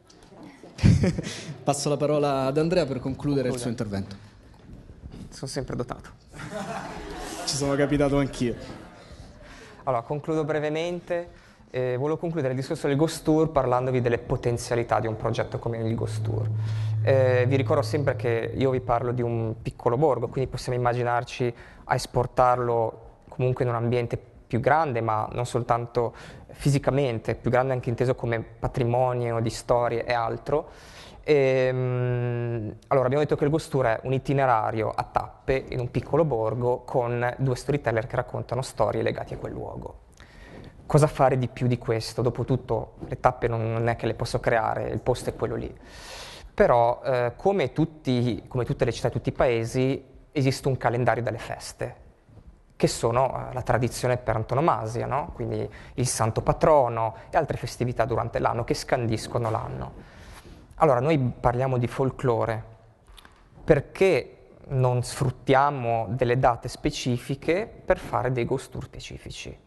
Passo la parola ad Andrea per concludere il suo intervento. Sono sempre dotato. Ci sono capitato anch'io. Allora, concludo brevemente. Eh, volevo concludere il discorso del Ghost Tour parlandovi delle potenzialità di un progetto come il Ghost Tour. Eh, vi ricordo sempre che io vi parlo di un piccolo borgo, quindi possiamo immaginarci a esportarlo comunque in un ambiente più grande, ma non soltanto fisicamente, più grande anche inteso come patrimonio di storie e altro. E, um, allora, abbiamo detto che il Ghost Tour è un itinerario a tappe in un piccolo borgo con due storyteller che raccontano storie legate a quel luogo. Cosa fare di più di questo? Dopotutto le tappe non, non è che le posso creare, il posto è quello lì. Però, eh, come, tutti, come tutte le città e tutti i paesi, esiste un calendario delle feste, che sono la tradizione per antonomasia, no? Quindi il santo patrono e altre festività durante l'anno che scandiscono l'anno. Allora, noi parliamo di folklore, perché non sfruttiamo delle date specifiche per fare dei ghost tour specifici?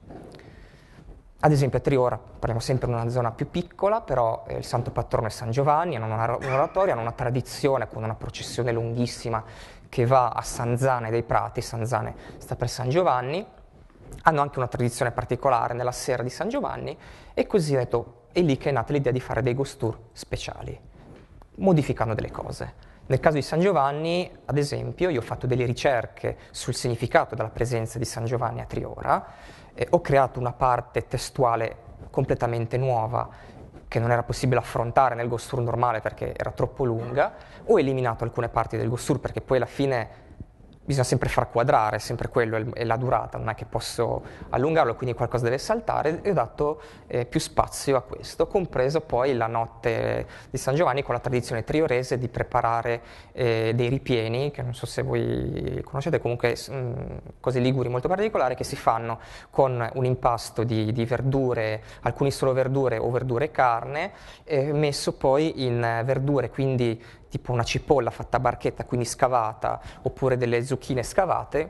Ad esempio a Triora, parliamo sempre di una zona più piccola, però eh, il santo patrono è San Giovanni, hanno una, un oratorio, hanno una tradizione con una processione lunghissima che va a Sanzane dei Prati, Sanzane sta per San Giovanni, hanno anche una tradizione particolare nella sera di San Giovanni, e così detto, è lì che è nata l'idea di fare dei ghost tour speciali, modificando delle cose. Nel caso di San Giovanni, ad esempio, io ho fatto delle ricerche sul significato della presenza di San Giovanni a Triora, eh, ho creato una parte testuale completamente nuova, che non era possibile affrontare nel Ghost Tour normale perché era troppo lunga, ho eliminato alcune parti del Ghost Tour perché poi alla fine bisogna sempre far quadrare, sempre quello è la durata, non è che posso allungarlo, quindi qualcosa deve saltare, e ho dato eh, più spazio a questo, compreso poi la notte di San Giovanni con la tradizione triorese di preparare eh, dei ripieni, che non so se voi conoscete, comunque mh, cose liguri molto particolari, che si fanno con un impasto di, di verdure, alcuni solo verdure o verdure e carne, eh, messo poi in verdure, quindi tipo una cipolla fatta a barchetta, quindi scavata, oppure delle zucchine scavate,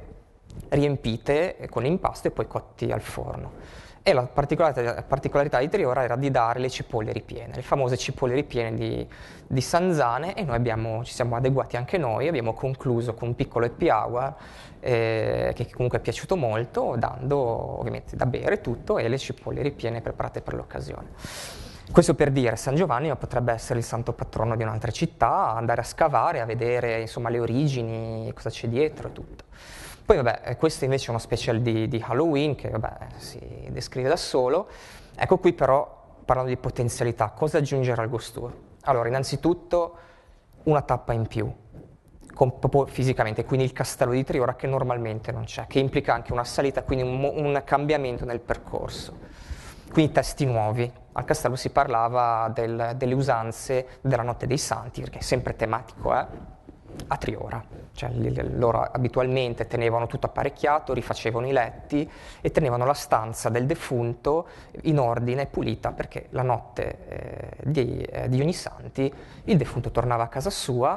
riempite con l'impasto e poi cotti al forno. E la particolarità, particolarità di Triora era di dare le cipolle ripiene, le famose cipolle ripiene di, di Sanzane, e noi abbiamo, ci siamo adeguati anche noi, abbiamo concluso con un piccolo happy hour eh, che comunque è piaciuto molto, dando ovviamente da bere tutto e le cipolle ripiene preparate per l'occasione. Questo per dire, San Giovanni potrebbe essere il santo patrono di un'altra città, andare a scavare, a vedere insomma le origini, cosa c'è dietro e tutto. Poi vabbè, questo invece è uno special di, di Halloween che vabbè, si descrive da solo. Ecco qui però, parlando di potenzialità, cosa aggiungere al Ghost Tour? Allora, innanzitutto una tappa in più, con, proprio fisicamente, quindi il castello di Triora che normalmente non c'è, che implica anche una salita, quindi un, un cambiamento nel percorso. Quindi testi nuovi. Al castello si parlava del, delle usanze della Notte dei Santi, perché è sempre tematico, eh? A Triora. Cioè, loro abitualmente tenevano tutto apparecchiato, rifacevano i letti e tenevano la stanza del defunto in ordine, pulita, perché la notte eh, di, eh, di ogni santi il defunto tornava a casa sua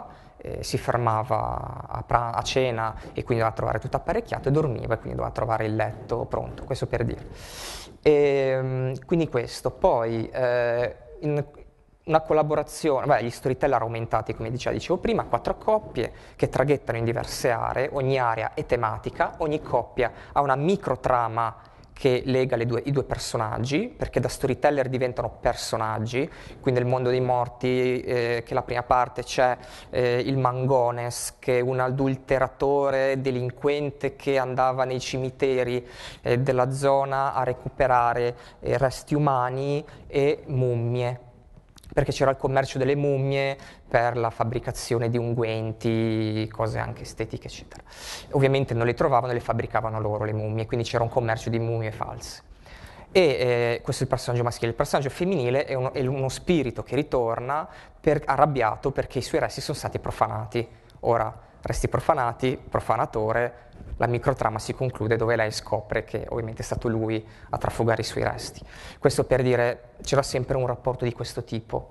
eh, si fermava a, pra- a cena e quindi doveva trovare tutto apparecchiato, e dormiva e quindi doveva trovare il letto pronto, questo per dire. E, quindi questo, poi eh, in, una collaborazione, beh, gli storyteller aumentati, come diceva, dicevo prima, quattro coppie che traghettano in diverse aree, ogni area è tematica, ogni coppia ha una microtrama che lega le due, i due personaggi, perché da storyteller diventano personaggi. Quindi nel mondo dei morti, eh, che la prima parte c'è eh, il Mangones, che è un adulteratore delinquente che andava nei cimiteri eh, della zona a recuperare eh, resti umani e mummie, perché c'era il commercio delle mummie per la fabbricazione di unguenti, cose anche estetiche, eccetera. Ovviamente non le trovavano e le fabbricavano loro le mummie, quindi c'era un commercio di mummie false. E eh, questo è il personaggio maschile. Il personaggio femminile è uno, è uno spirito che ritorna per, arrabbiato perché i suoi resti sono stati profanati. Ora, resti profanati, profanatore, la microtrama si conclude dove lei scopre che ovviamente è stato lui a trafugare i suoi resti. Questo per dire, c'era sempre un rapporto di questo tipo.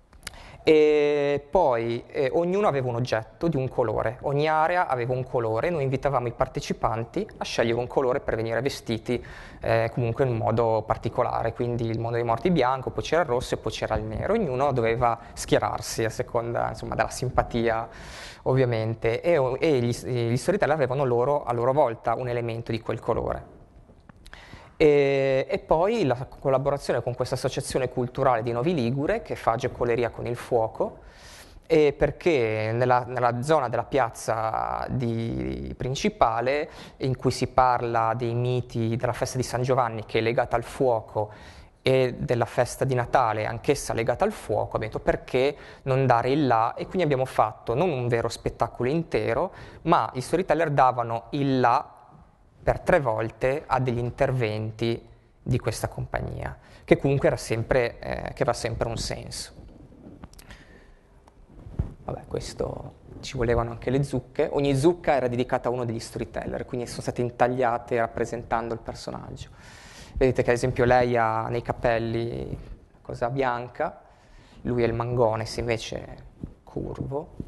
E poi eh, ognuno aveva un oggetto di un colore, ogni area aveva un colore, noi invitavamo i partecipanti a scegliere un colore per venire vestiti eh, comunque in un modo particolare, quindi il mondo dei morti bianco, poi c'era il rosso e poi c'era il nero, ognuno doveva schierarsi a seconda, insomma, della simpatia ovviamente, e, e gli, gli storyteller avevano loro a loro volta un elemento di quel colore. E, e poi la collaborazione con questa associazione culturale di Novi Ligure che fa giocoleria con il fuoco, e perché nella, nella zona della piazza di, principale, in cui si parla dei miti della festa di San Giovanni, che è legata al fuoco, e della festa di Natale, anch'essa legata al fuoco, abbiamo detto perché non dare il là, e quindi abbiamo fatto non un vero spettacolo intero, ma i storyteller davano il là per tre volte a degli interventi di questa compagnia, che comunque era sempre, eh, che aveva sempre un senso. Vabbè, questo ci volevano anche le zucche. Ogni zucca era dedicata a uno degli storyteller, quindi sono state intagliate rappresentando il personaggio. Vedete che ad esempio lei ha nei capelli cosa bianca, lui è il Mangones invece curvo.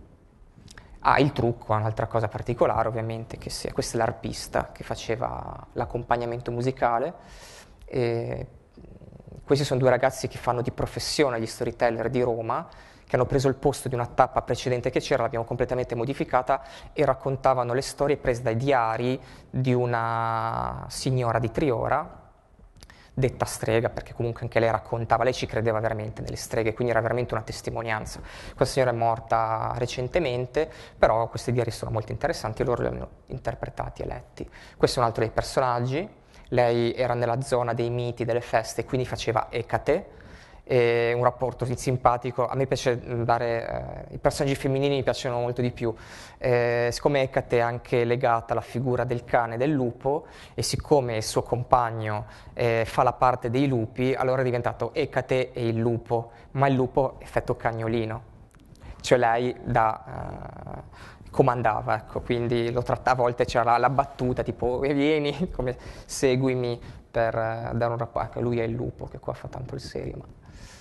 Ah, il trucco è un'altra cosa particolare ovviamente, che sia, questa è l'arpista che faceva l'accompagnamento musicale. E questi sono due ragazzi che fanno di professione gli storyteller di Roma, che hanno preso il posto di una tappa precedente che c'era, l'abbiamo completamente modificata, e raccontavano le storie prese dai diari di una signora di Triora, detta strega, perché comunque anche lei raccontava, lei ci credeva veramente nelle streghe, quindi era veramente una testimonianza. Questa signora è morta recentemente, però questi diari sono molto interessanti e loro li hanno interpretati e letti. Questo è un altro dei personaggi, lei era nella zona dei miti, delle feste, quindi faceva Ecate, e un rapporto simpatico. A me piace dare, eh, i personaggi femminili mi piacciono molto di più, eh, siccome Ecate è anche legata alla figura del cane e del lupo, e siccome il suo compagno eh, fa la parte dei lupi, allora è diventato Ecate e il lupo, ma il lupo effetto cagnolino, cioè lei da, eh, comandava, ecco, quindi lo trattava, a volte c'era la, la battuta tipo vieni, come seguimi, per eh, dare un rapporto. Lui è il lupo, che qua fa tanto il serio, ma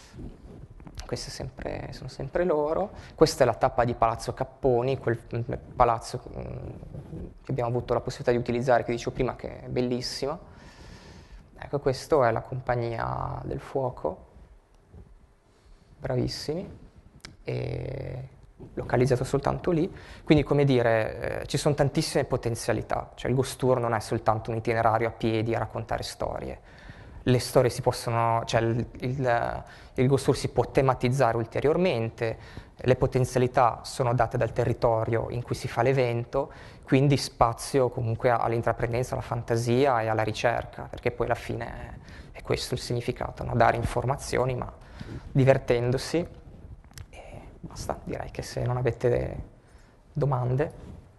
queste sempre, sono sempre loro. Questa è la tappa di Palazzo Capponi, quel palazzo che abbiamo avuto la possibilità di utilizzare, che dicevo prima, che è bellissimo. Ecco, questa è la compagnia del fuoco, bravissimi, e localizzato soltanto lì. Quindi, come dire, eh, ci sono tantissime potenzialità, cioè il Ghost Tour non è soltanto un itinerario a piedi a raccontare storie. Le storie si possono, cioè il, il, il Ghost Tour si può tematizzare ulteriormente, le potenzialità sono date dal territorio in cui si fa l'evento, quindi spazio comunque all'intraprendenza, alla fantasia e alla ricerca, perché poi alla fine è questo il significato, no? Dare informazioni ma divertendosi. E basta, direi che se non avete domande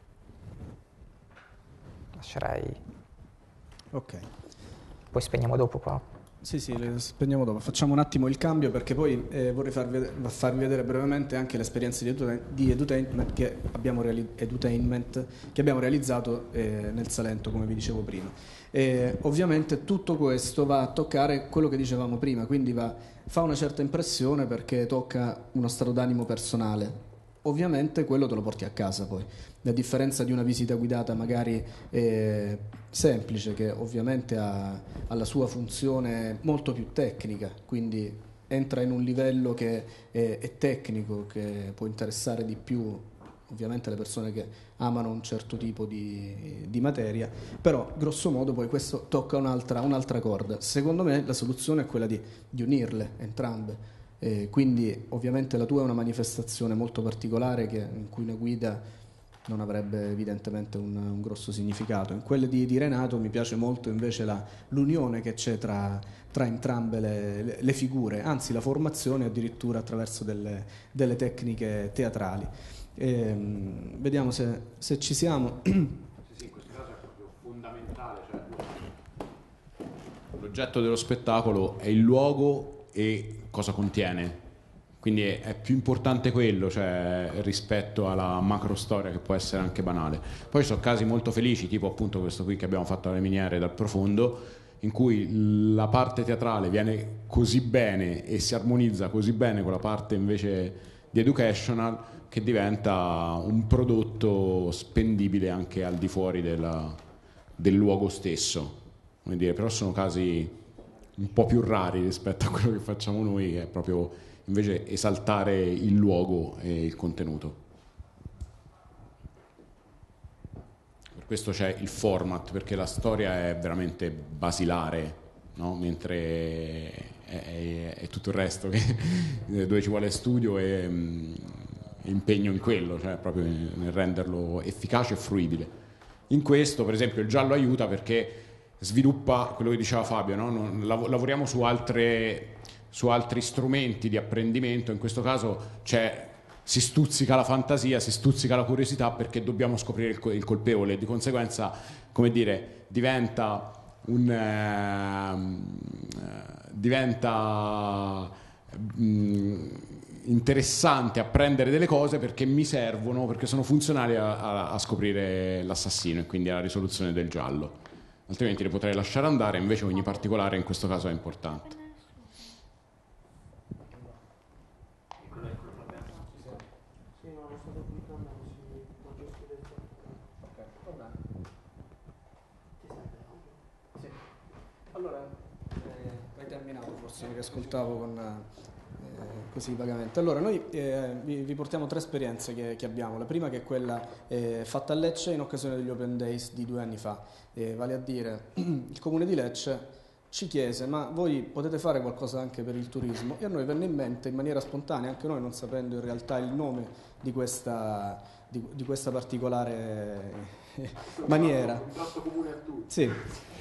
lascerei. Ok. Poi spegniamo dopo qua. Sì, sì, le spegniamo dopo. Facciamo un attimo il cambio, perché poi eh, vorrei farvi, farvi vedere brevemente anche l'esperienza di, edutainment, di edutainment, che abbiamo reali- edutainment che abbiamo realizzato eh, nel Salento, come vi dicevo prima. E, ovviamente tutto questo va a toccare quello che dicevamo prima, quindi va, fa una certa impressione perché tocca uno stato d'animo personale. ovviamente quello te lo porti a casa poi, a differenza di una visita guidata magari eh, semplice, che ovviamente ha, ha la sua funzione molto più tecnica, quindi entra in un livello che è, è tecnico, che può interessare di più ovviamente le persone che amano un certo tipo di, di materia, però grosso modo poi questo tocca un'altra, un'altra corda. Secondo me la soluzione è quella di, di unirle entrambe, eh, quindi ovviamente la tua è una manifestazione molto particolare che, in cui una guida non avrebbe evidentemente un, un grosso significato. In quelle di, di Renato mi piace molto invece la, l'unione che c'è tra, tra entrambe le, le, le figure, anzi la formazione addirittura attraverso delle, delle tecniche teatrali. E, vediamo se, se ci siamo. Sì, sì, in questo caso è proprio fondamentale, cioè, l'oggetto dello spettacolo è il luogo e cosa contiene, quindi è, è più importante quello, cioè, rispetto alla macro storia che può essere anche banale. Poi ci sono casi molto felici, tipo appunto questo qui che abbiamo fatto alle miniere dal profondo, in cui la parte teatrale viene così bene e si armonizza così bene con la parte invece di educational, che diventa un prodotto spendibile anche al di fuori della, del luogo stesso. Come dire, però sono casi un po' più rari rispetto a quello che facciamo noi, che è proprio invece esaltare il luogo e il contenuto. Per questo c'è il format, perché la storia è veramente basilare, no? Mentre è, è, è tutto il resto che, dove ci vuole studio e impegno in quello, cioè proprio nel renderlo efficace e fruibile. In questo, per esempio, il giallo aiuta perché sviluppa quello che diceva Fabio, no? Non, lav- lavoriamo su, altre, su altri strumenti di apprendimento, in questo caso c'è, si stuzzica la fantasia, si stuzzica la curiosità, perché dobbiamo scoprire il, co- il colpevole, e di conseguenza, come dire, diventa un eh, diventa mh, interessante apprendere delle cose perché mi servono, perché sono funzionali a, a, a scoprire l'assassino e quindi alla risoluzione del giallo, altrimenti le potrei lasciare andare. Invece ogni particolare in questo caso è importante. Allora, eh, hai terminato forse, che ascoltavo con eh, così vagamente. Allora, noi eh, vi, vi portiamo tre esperienze che, che abbiamo. La prima, che è quella eh, fatta a Lecce in occasione degli Open Days di due anni fa, eh, vale a dire il Comune di Lecce ci chiese: ma voi potete fare qualcosa anche per il turismo? E a noi venne in mente in maniera spontanea, anche noi non sapendo in realtà il nome di questa, di, di questa particolare maniera. Un tratto comune a tutti. Sì,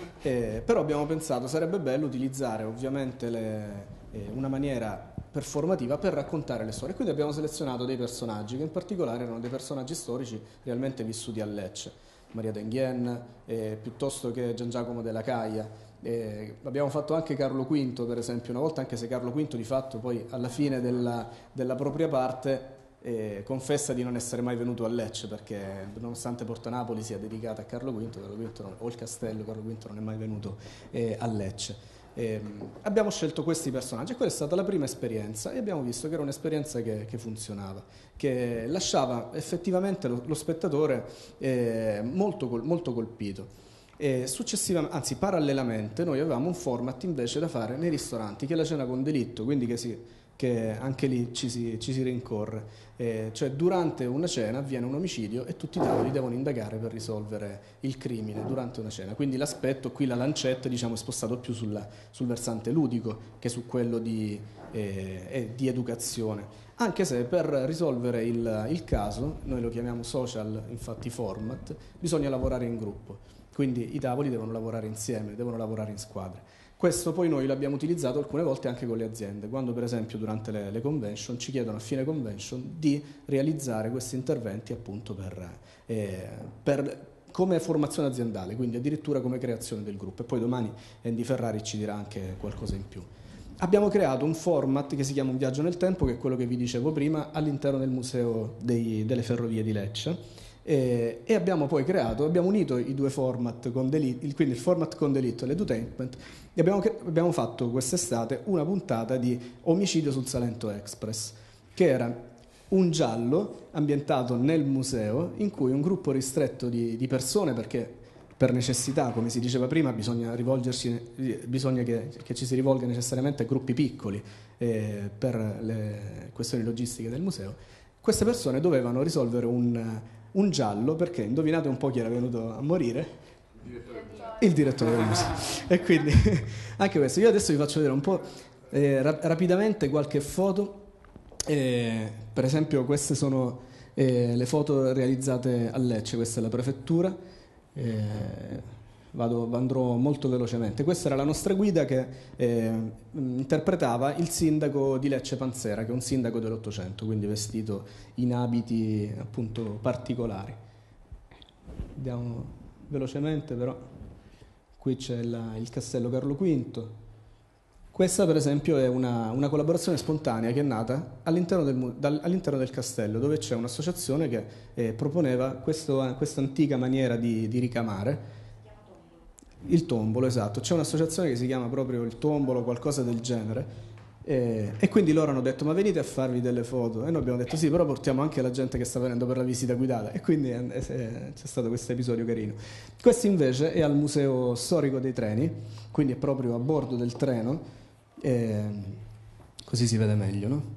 eh, però abbiamo pensato sarebbe bello utilizzare ovviamente le, eh, una maniera performativa per raccontare le storie. Quindi abbiamo selezionato dei personaggi che in particolare erano dei personaggi storici realmente vissuti a Lecce, Maria d'Enghien, eh, piuttosto che Gian Giacomo della Caia. Eh, abbiamo fatto anche Carlo quinto, per esempio, una volta, anche se Carlo quinto di fatto poi alla fine della, della propria parte eh, confessa di non essere mai venuto a Lecce, perché nonostante Porta Napoli sia dedicata a Carlo quinto, Carlo quinto non, o il castello, Carlo quinto non è mai venuto eh, a Lecce. Eh, abbiamo scelto questi personaggi e quella è stata la prima esperienza, e abbiamo visto che era un'esperienza che, che funzionava, che lasciava effettivamente lo, lo spettatore eh, molto, molto colpito. E successivamente, anzi parallelamente, noi avevamo un format invece da fare nei ristoranti, che è la cena con delitto, quindi che, si, che anche lì ci si, ci si rincorre. Eh, cioè durante una cena avviene un omicidio e tutti i tavoli devono indagare per risolvere il crimine durante una cena. Quindi l'aspetto, qui la lancetta, diciamo, è spostato più sulla, sul versante ludico che su quello di, eh, di educazione. Anche se per risolvere il, il caso, noi lo chiamiamo social, infatti format, bisogna lavorare in gruppo. Quindi i tavoli devono lavorare insieme, devono lavorare in squadre. Questo poi noi l'abbiamo utilizzato alcune volte anche con le aziende, quando per esempio durante le, le convention ci chiedono a fine convention di realizzare questi interventi appunto per, eh, per, come formazione aziendale, quindi addirittura come creazione del gruppo. E poi domani Andy Ferrari ci dirà anche qualcosa in più. Abbiamo creato un format che si chiama Un viaggio nel tempo, che è quello che vi dicevo prima, all'interno del Museo dei, delle Ferrovie di Lecce. E, e abbiamo poi creato, abbiamo unito i due format, con delitto, quindi il format con delitto e l'edutainment, e abbiamo, abbiamo fatto quest'estate una puntata di Omicidio sul Salento Express, che era un giallo ambientato nel museo in cui un gruppo ristretto di, di persone, perché per necessità, come si diceva prima, bisogna rivolgersi, bisogna che, che ci si rivolga necessariamente a gruppi piccoli eh, per le questioni logistiche del museo. Queste persone dovevano risolvere un, un giallo perché, indovinate un po' chi era venuto a morire? Il direttore del museo. E quindi anche questo. Io adesso vi faccio vedere un po' eh, ra- rapidamente qualche foto. Eh, per esempio queste sono eh, le foto realizzate a Lecce, questa è la prefettura. Eh, vado, andrò molto velocemente. Questa era la nostra guida che eh, interpretava il sindaco di Lecce Panzera, che è un sindaco dell'Ottocento, quindi vestito in abiti appunto particolari. Andiamo velocemente, però qui c'è la, il castello Carlo V. Questa per esempio è una, una collaborazione spontanea che è nata all'interno del, dal, all'interno del castello, dove c'è un'associazione che eh, proponeva questa antica maniera di, di ricamare, il tombolo, esatto. C'è un'associazione che si chiama proprio il tombolo, qualcosa del genere, eh, e quindi loro hanno detto ma venite a farvi delle foto, e noi abbiamo detto sì, però portiamo anche la gente che sta venendo per la visita guidata, e quindi eh, eh, c'è stato questo episodio carino. Questo invece è al Museo Storico dei Treni, quindi è proprio a bordo del treno. Eh, così si vede meglio, no?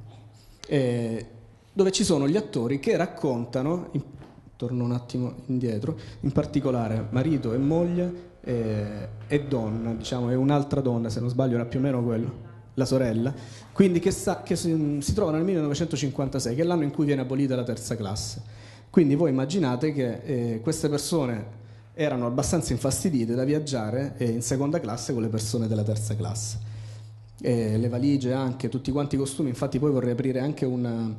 Eh, dove ci sono gli attori che raccontano, in, torno un attimo indietro, in particolare marito e moglie eh, e donna, diciamo, e un'altra donna, se non sbaglio era più o meno quello, la sorella, quindi che, sa, che si, si trovano nel millenovecentocinquantasei, che è l'anno in cui viene abolita la terza classe. Quindi voi immaginate che eh, queste persone erano abbastanza infastidite da viaggiare eh, in seconda classe con le persone della terza classe. Eh, le valigie anche, tutti quanti i costumi. Infatti poi vorrei aprire anche una,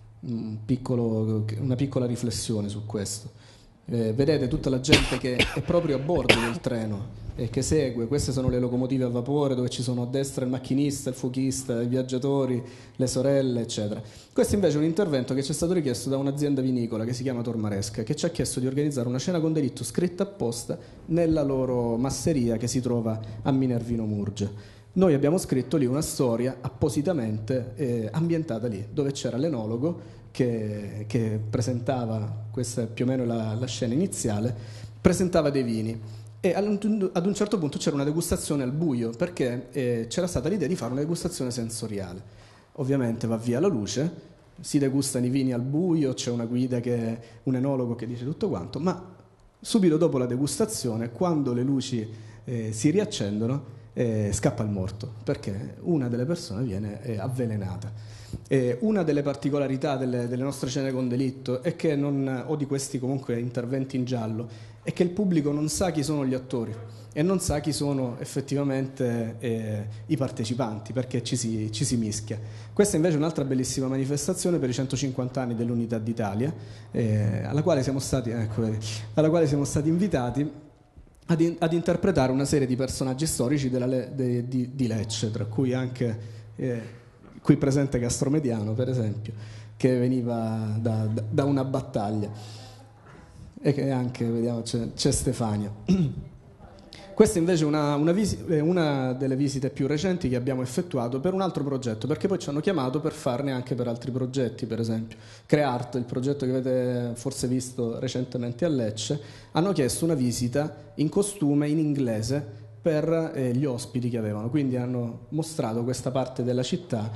un piccolo, una piccola riflessione su questo. Eh, vedete tutta la gente che è proprio a bordo del treno e che segue. Queste sono le locomotive a vapore dove ci sono a destra il macchinista, il fuochista, i viaggiatori, le sorelle, eccetera. Questo invece è un intervento che ci è stato richiesto da un'azienda vinicola che si chiama Tormaresca, che ci ha chiesto di organizzare una cena con delitto scritta apposta nella loro masseria che si trova a Minervino Murge. Noi abbiamo scritto lì una storia appositamente eh, ambientata lì, dove c'era l'enologo che, che presentava, questa è più o meno la, la scena iniziale, presentava dei vini e ad un certo punto c'era una degustazione al buio, perché eh, c'era stata l'idea di fare una degustazione sensoriale. Ovviamente va via la luce, si degustano i vini al buio, c'è una guida, che un enologo che dice tutto quanto, ma subito dopo la degustazione, quando le luci eh, si riaccendono, Eh, scappa il morto, perché una delle persone viene eh, avvelenata. Eh, una delle particolarità delle, delle nostre scene con delitto è che non, o di questi comunque interventi in giallo, è che il pubblico non sa chi sono gli attori e non sa chi sono effettivamente eh, i partecipanti, perché ci si, ci si mischia. Questa invece è un'altra bellissima manifestazione per i centocinquanta anni dell'Unità d'Italia, eh, alla quale siamo stati, ecco, alla quale siamo stati invitati Ad, in, ad interpretare una serie di personaggi storici della, de, di, di Lecce, tra cui anche eh, qui presente Castromediano, per esempio, che veniva da, da, da una battaglia, e che anche, vediamo, c'è, c'è Stefania. Questa invece è una, una, visi- una delle visite più recenti che abbiamo effettuato per un altro progetto, perché poi ci hanno chiamato per farne anche per altri progetti, per esempio Creart, il progetto che avete forse visto recentemente a Lecce, hanno chiesto una visita in costume in inglese per eh, gli ospiti che avevano, quindi hanno mostrato questa parte della città.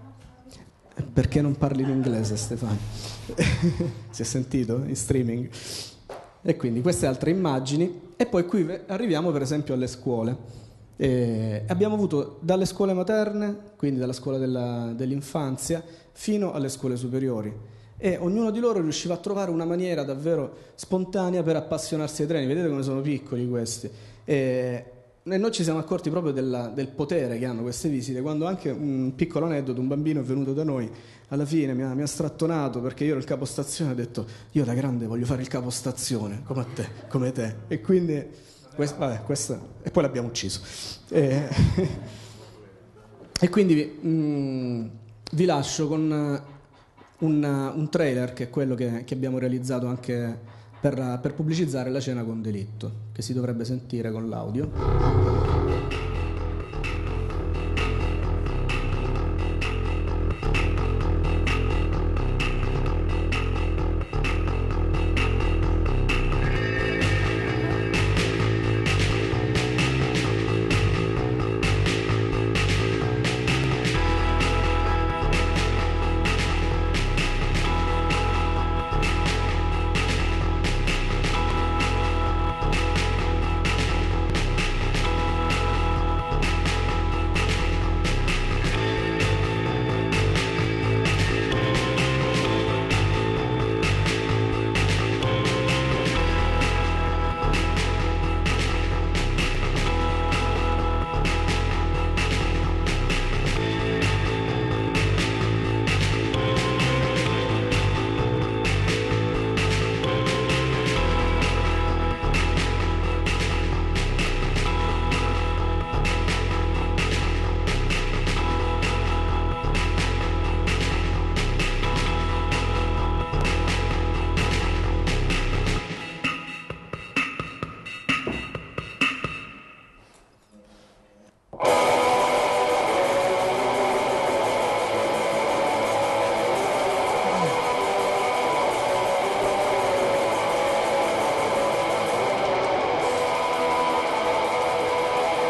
Perché non parli in inglese, Stefano? Si è sentito in streaming? E quindi queste altre immagini. E poi qui arriviamo per esempio alle scuole. E abbiamo avuto dalle scuole materne, quindi dalla scuola della, dell'infanzia, fino alle scuole superiori. E ognuno di loro riusciva a trovare una maniera davvero spontanea per appassionarsi ai treni. Vedete come sono piccoli questi. E E noi ci siamo accorti proprio della, del potere che hanno queste visite, quando anche un piccolo aneddoto, un bambino è venuto da noi, alla fine mi ha, mi ha strattonato perché io ero il capostazione, ha detto io da grande voglio fare il capostazione, come a te, come te. E quindi, questo, vabbè, questo, e poi l'abbiamo ucciso. E, e quindi mh, vi lascio con un, un trailer, che è quello che, che abbiamo realizzato anche Per, per pubblicizzare la cena con delitto, che si dovrebbe sentire con l'audio.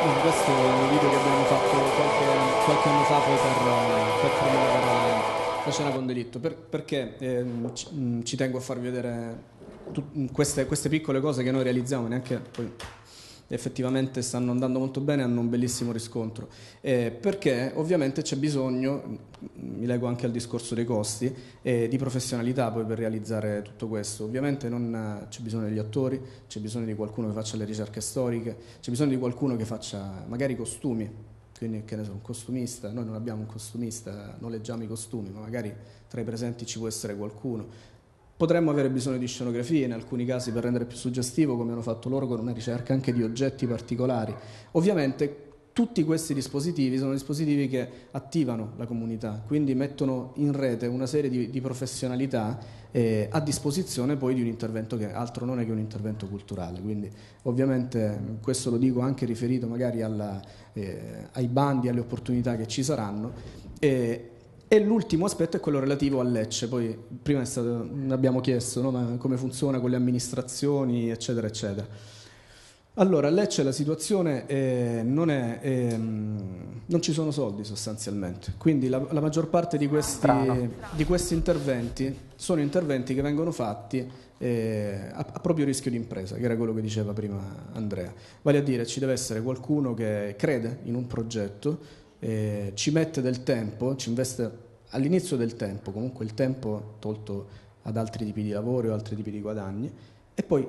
No, questo è un video che abbiamo fatto qualche, qualche anno fa poi per, per promuovere la, la cena con delitto, per, perché eh, ci, ci tengo a farvi vedere tu, queste, queste piccole cose che noi realizziamo, neanche poi effettivamente stanno andando molto bene, hanno un bellissimo riscontro, eh, perché ovviamente c'è bisogno, mi lego anche al discorso dei costi, eh, di professionalità poi per realizzare tutto questo. Ovviamente non c'è bisogno degli attori, c'è bisogno di qualcuno che faccia le ricerche storiche, c'è bisogno di qualcuno che faccia magari i costumi, quindi che ne so, un costumista, noi non abbiamo un costumista, noleggiamo i costumi, ma magari tra i presenti ci può essere qualcuno. Potremmo avere bisogno di scenografie in alcuni casi per rendere più suggestivo, come hanno fatto loro con una ricerca anche di oggetti particolari. Ovviamente tutti questi dispositivi sono dispositivi che attivano la comunità, quindi mettono in rete una serie di, di professionalità eh, a disposizione poi di un intervento che altro non è che un intervento culturale. Quindi ovviamente questo lo dico anche riferito magari alla, eh, ai bandi, alle opportunità che ci saranno. Eh, E l'ultimo aspetto è quello relativo a Lecce. Poi prima è stato, abbiamo chiesto, no, ma come funziona con le amministrazioni, eccetera, eccetera. Allora, a Lecce la situazione eh, non è, eh, non ci sono soldi sostanzialmente, quindi la, la maggior parte di questi, di questi interventi sono interventi che vengono fatti eh, a, a proprio rischio di impresa, che era quello che diceva prima Andrea. Vale a dire, ci deve essere qualcuno che crede in un progetto, Eh, ci mette del tempo, ci investe all'inizio del tempo, comunque il tempo tolto ad altri tipi di lavori o altri tipi di guadagni, e poi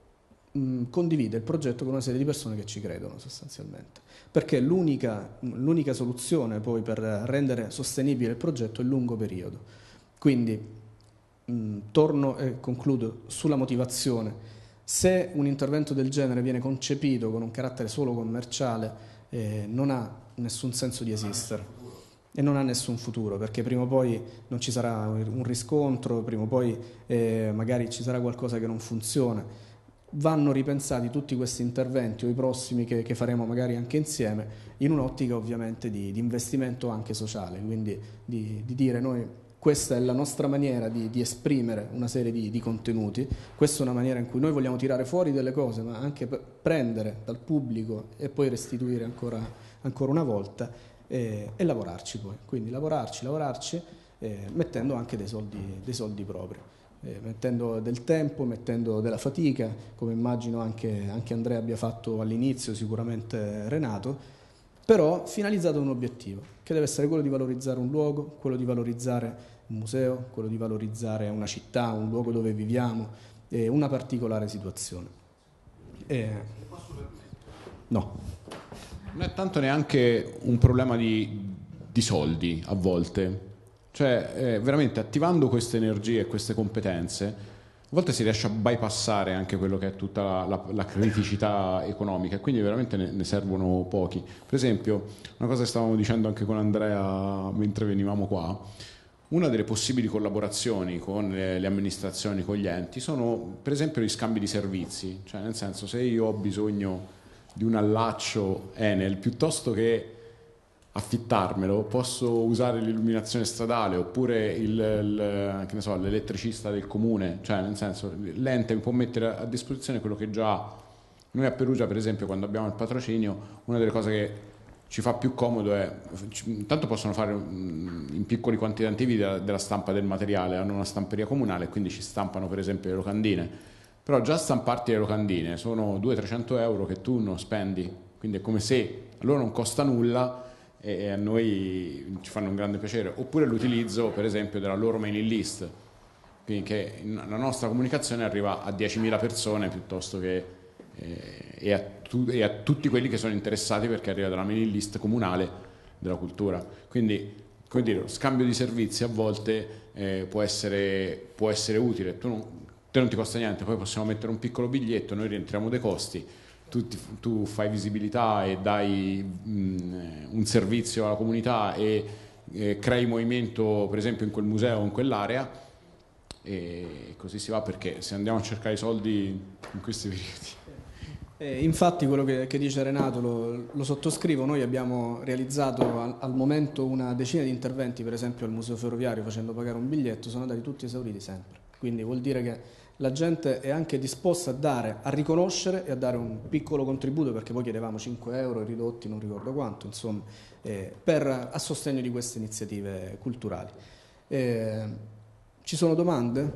mh, condivide il progetto con una serie di persone che ci credono sostanzialmente, perché l'unica, l'unica soluzione poi per rendere sostenibile il progetto è il lungo periodo. Quindi mh, torno e concludo sulla motivazione. Se un intervento del genere viene concepito con un carattere solo commerciale, eh, non ha nessun senso di esistere e non ha nessun futuro, perché prima o poi non ci sarà un riscontro, prima o poi eh, magari ci sarà qualcosa che non funziona. Vanno ripensati tutti questi interventi o i prossimi che, che faremo magari anche insieme in un'ottica ovviamente di, di investimento anche sociale, quindi di, di dire noi questa è la nostra maniera di, di esprimere una serie di, di contenuti, questa è una maniera in cui noi vogliamo tirare fuori delle cose, ma anche prendere dal pubblico e poi restituire ancora, ancora una volta eh, e lavorarci poi, quindi lavorarci, lavorarci eh, mettendo anche dei soldi, dei soldi propri, eh, mettendo del tempo, mettendo della fatica, come immagino anche, anche Andrea abbia fatto all'inizio, sicuramente Renato, però finalizzato a un obiettivo, che deve essere quello di valorizzare un luogo, quello di valorizzare un museo, quello di valorizzare una città, un luogo dove viviamo, eh, una particolare situazione. Eh, no. Non è tanto neanche un problema di, di soldi a volte, cioè eh, veramente attivando queste energie e queste competenze a volte si riesce a bypassare anche quello che è tutta la, la, la criticità economica, e quindi veramente ne, ne servono pochi. Per esempio, una cosa che stavamo dicendo anche con Andrea mentre venivamo qua, una delle possibili collaborazioni con le, le amministrazioni, con gli enti, sono per esempio gli scambi di servizi, cioè nel senso, se io ho bisogno di un allaccio Enel, piuttosto che affittarmelo, posso usare l'illuminazione stradale oppure il, il, che ne so, l'elettricista del comune, cioè nel senso l'ente mi può mettere a disposizione quello che già noi a Perugia, per esempio, quando abbiamo il patrocinio, una delle cose che ci fa più comodo è, intanto possono fare in piccoli quantitativi della, della stampa del materiale, hanno una stamperia comunale e quindi ci stampano per esempio le locandine, però già stamparti le locandine sono duecento trecento euro che tu non spendi, quindi è come se a loro non costa nulla e a noi ci fanno un grande piacere. Oppure l'utilizzo per esempio della loro mailing list, quindi che la nostra comunicazione arriva a diecimila persone piuttosto che eh, e, a tu, e a tutti quelli che sono interessati, perché arriva dalla mailing list comunale della cultura. Quindi, come dire, lo scambio di servizi a volte eh, può essere, può essere utile. Tu non, te non ti costa niente, poi possiamo mettere un piccolo biglietto, noi rientriamo dei costi, Tu, tu fai visibilità e dai mh, un servizio alla comunità e, e crei movimento per esempio in quel museo o in quell'area, e così si va, perché se andiamo a cercare i soldi in questi periodi. Eh, infatti quello che, che dice Renato lo, lo sottoscrivo. Noi abbiamo realizzato al, al momento una decina di interventi, per esempio al Museo Ferroviario, facendo pagare un biglietto, sono andati tutti esauriti sempre, quindi vuol dire che la gente è anche disposta a dare, a riconoscere e a dare un piccolo contributo, perché poi chiedevamo cinque euro ridotti, non ricordo quanto, insomma, eh, per, a sostegno di queste iniziative culturali. Eh, ci sono domande?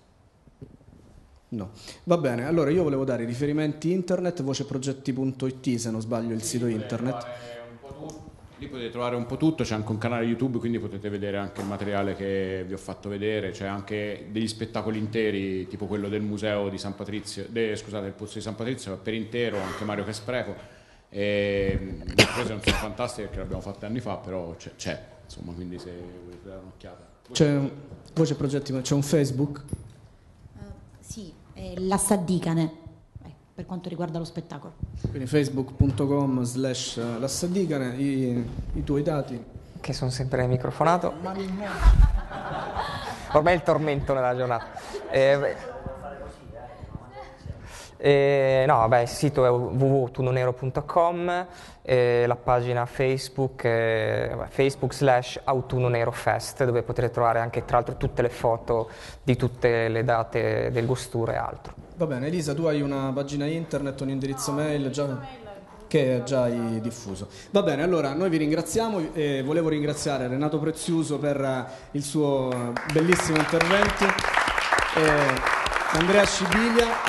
No. Va bene, allora io volevo dare i riferimenti internet, voceprogetti punto it, se non sbaglio il sito internet. Lì potete trovare un po' tutto, c'è anche un canale YouTube, quindi potete vedere anche il materiale che vi ho fatto vedere, c'è anche degli spettacoli interi, tipo quello del museo di San Patrizio, de, scusate, il pozzo di San Patrizio, per intero, anche Mario che spreco. E le riprese non sono fantastiche perché le abbiamo fatte anni fa, però c'è, c'è insomma, quindi se volete dare un'occhiata. C'è un, voce progetti, c'è un Facebook? Uh, sì, è La Saddicane. Per quanto riguarda lo spettacolo. Quindi facebook punto com slash La Saddicane, i, i tuoi dati? Che sono sempre microfonato. Ormai è il tormento nella giornata. Eh, eh, no, vabbè, il sito è w w w punto autunnonero punto com, eh, la pagina Facebook è vabbè, facebook slash autunnonerofest, dove potrete trovare anche tra l'altro tutte le foto di tutte le date del Gostur e altro. Va bene, Elisa, tu hai una pagina internet, un indirizzo mail già, che già hai diffuso. Va bene, allora noi vi ringraziamo e volevo ringraziare Renato Preziuso per il suo bellissimo intervento, e Andrea Scibiglia,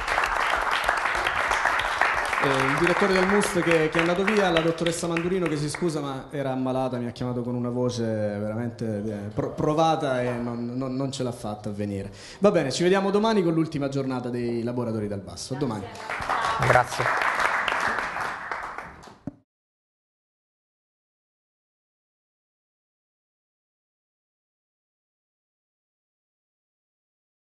e il direttore del M U S T che, che è andato via, la dottoressa Mandurino che si scusa ma era ammalata, mi ha chiamato con una voce veramente eh, pro- provata e non, non, non ce l'ha fatta a venire. Va bene, ci vediamo domani con l'ultima giornata dei Laboratori dal Basso. A domani. Grazie.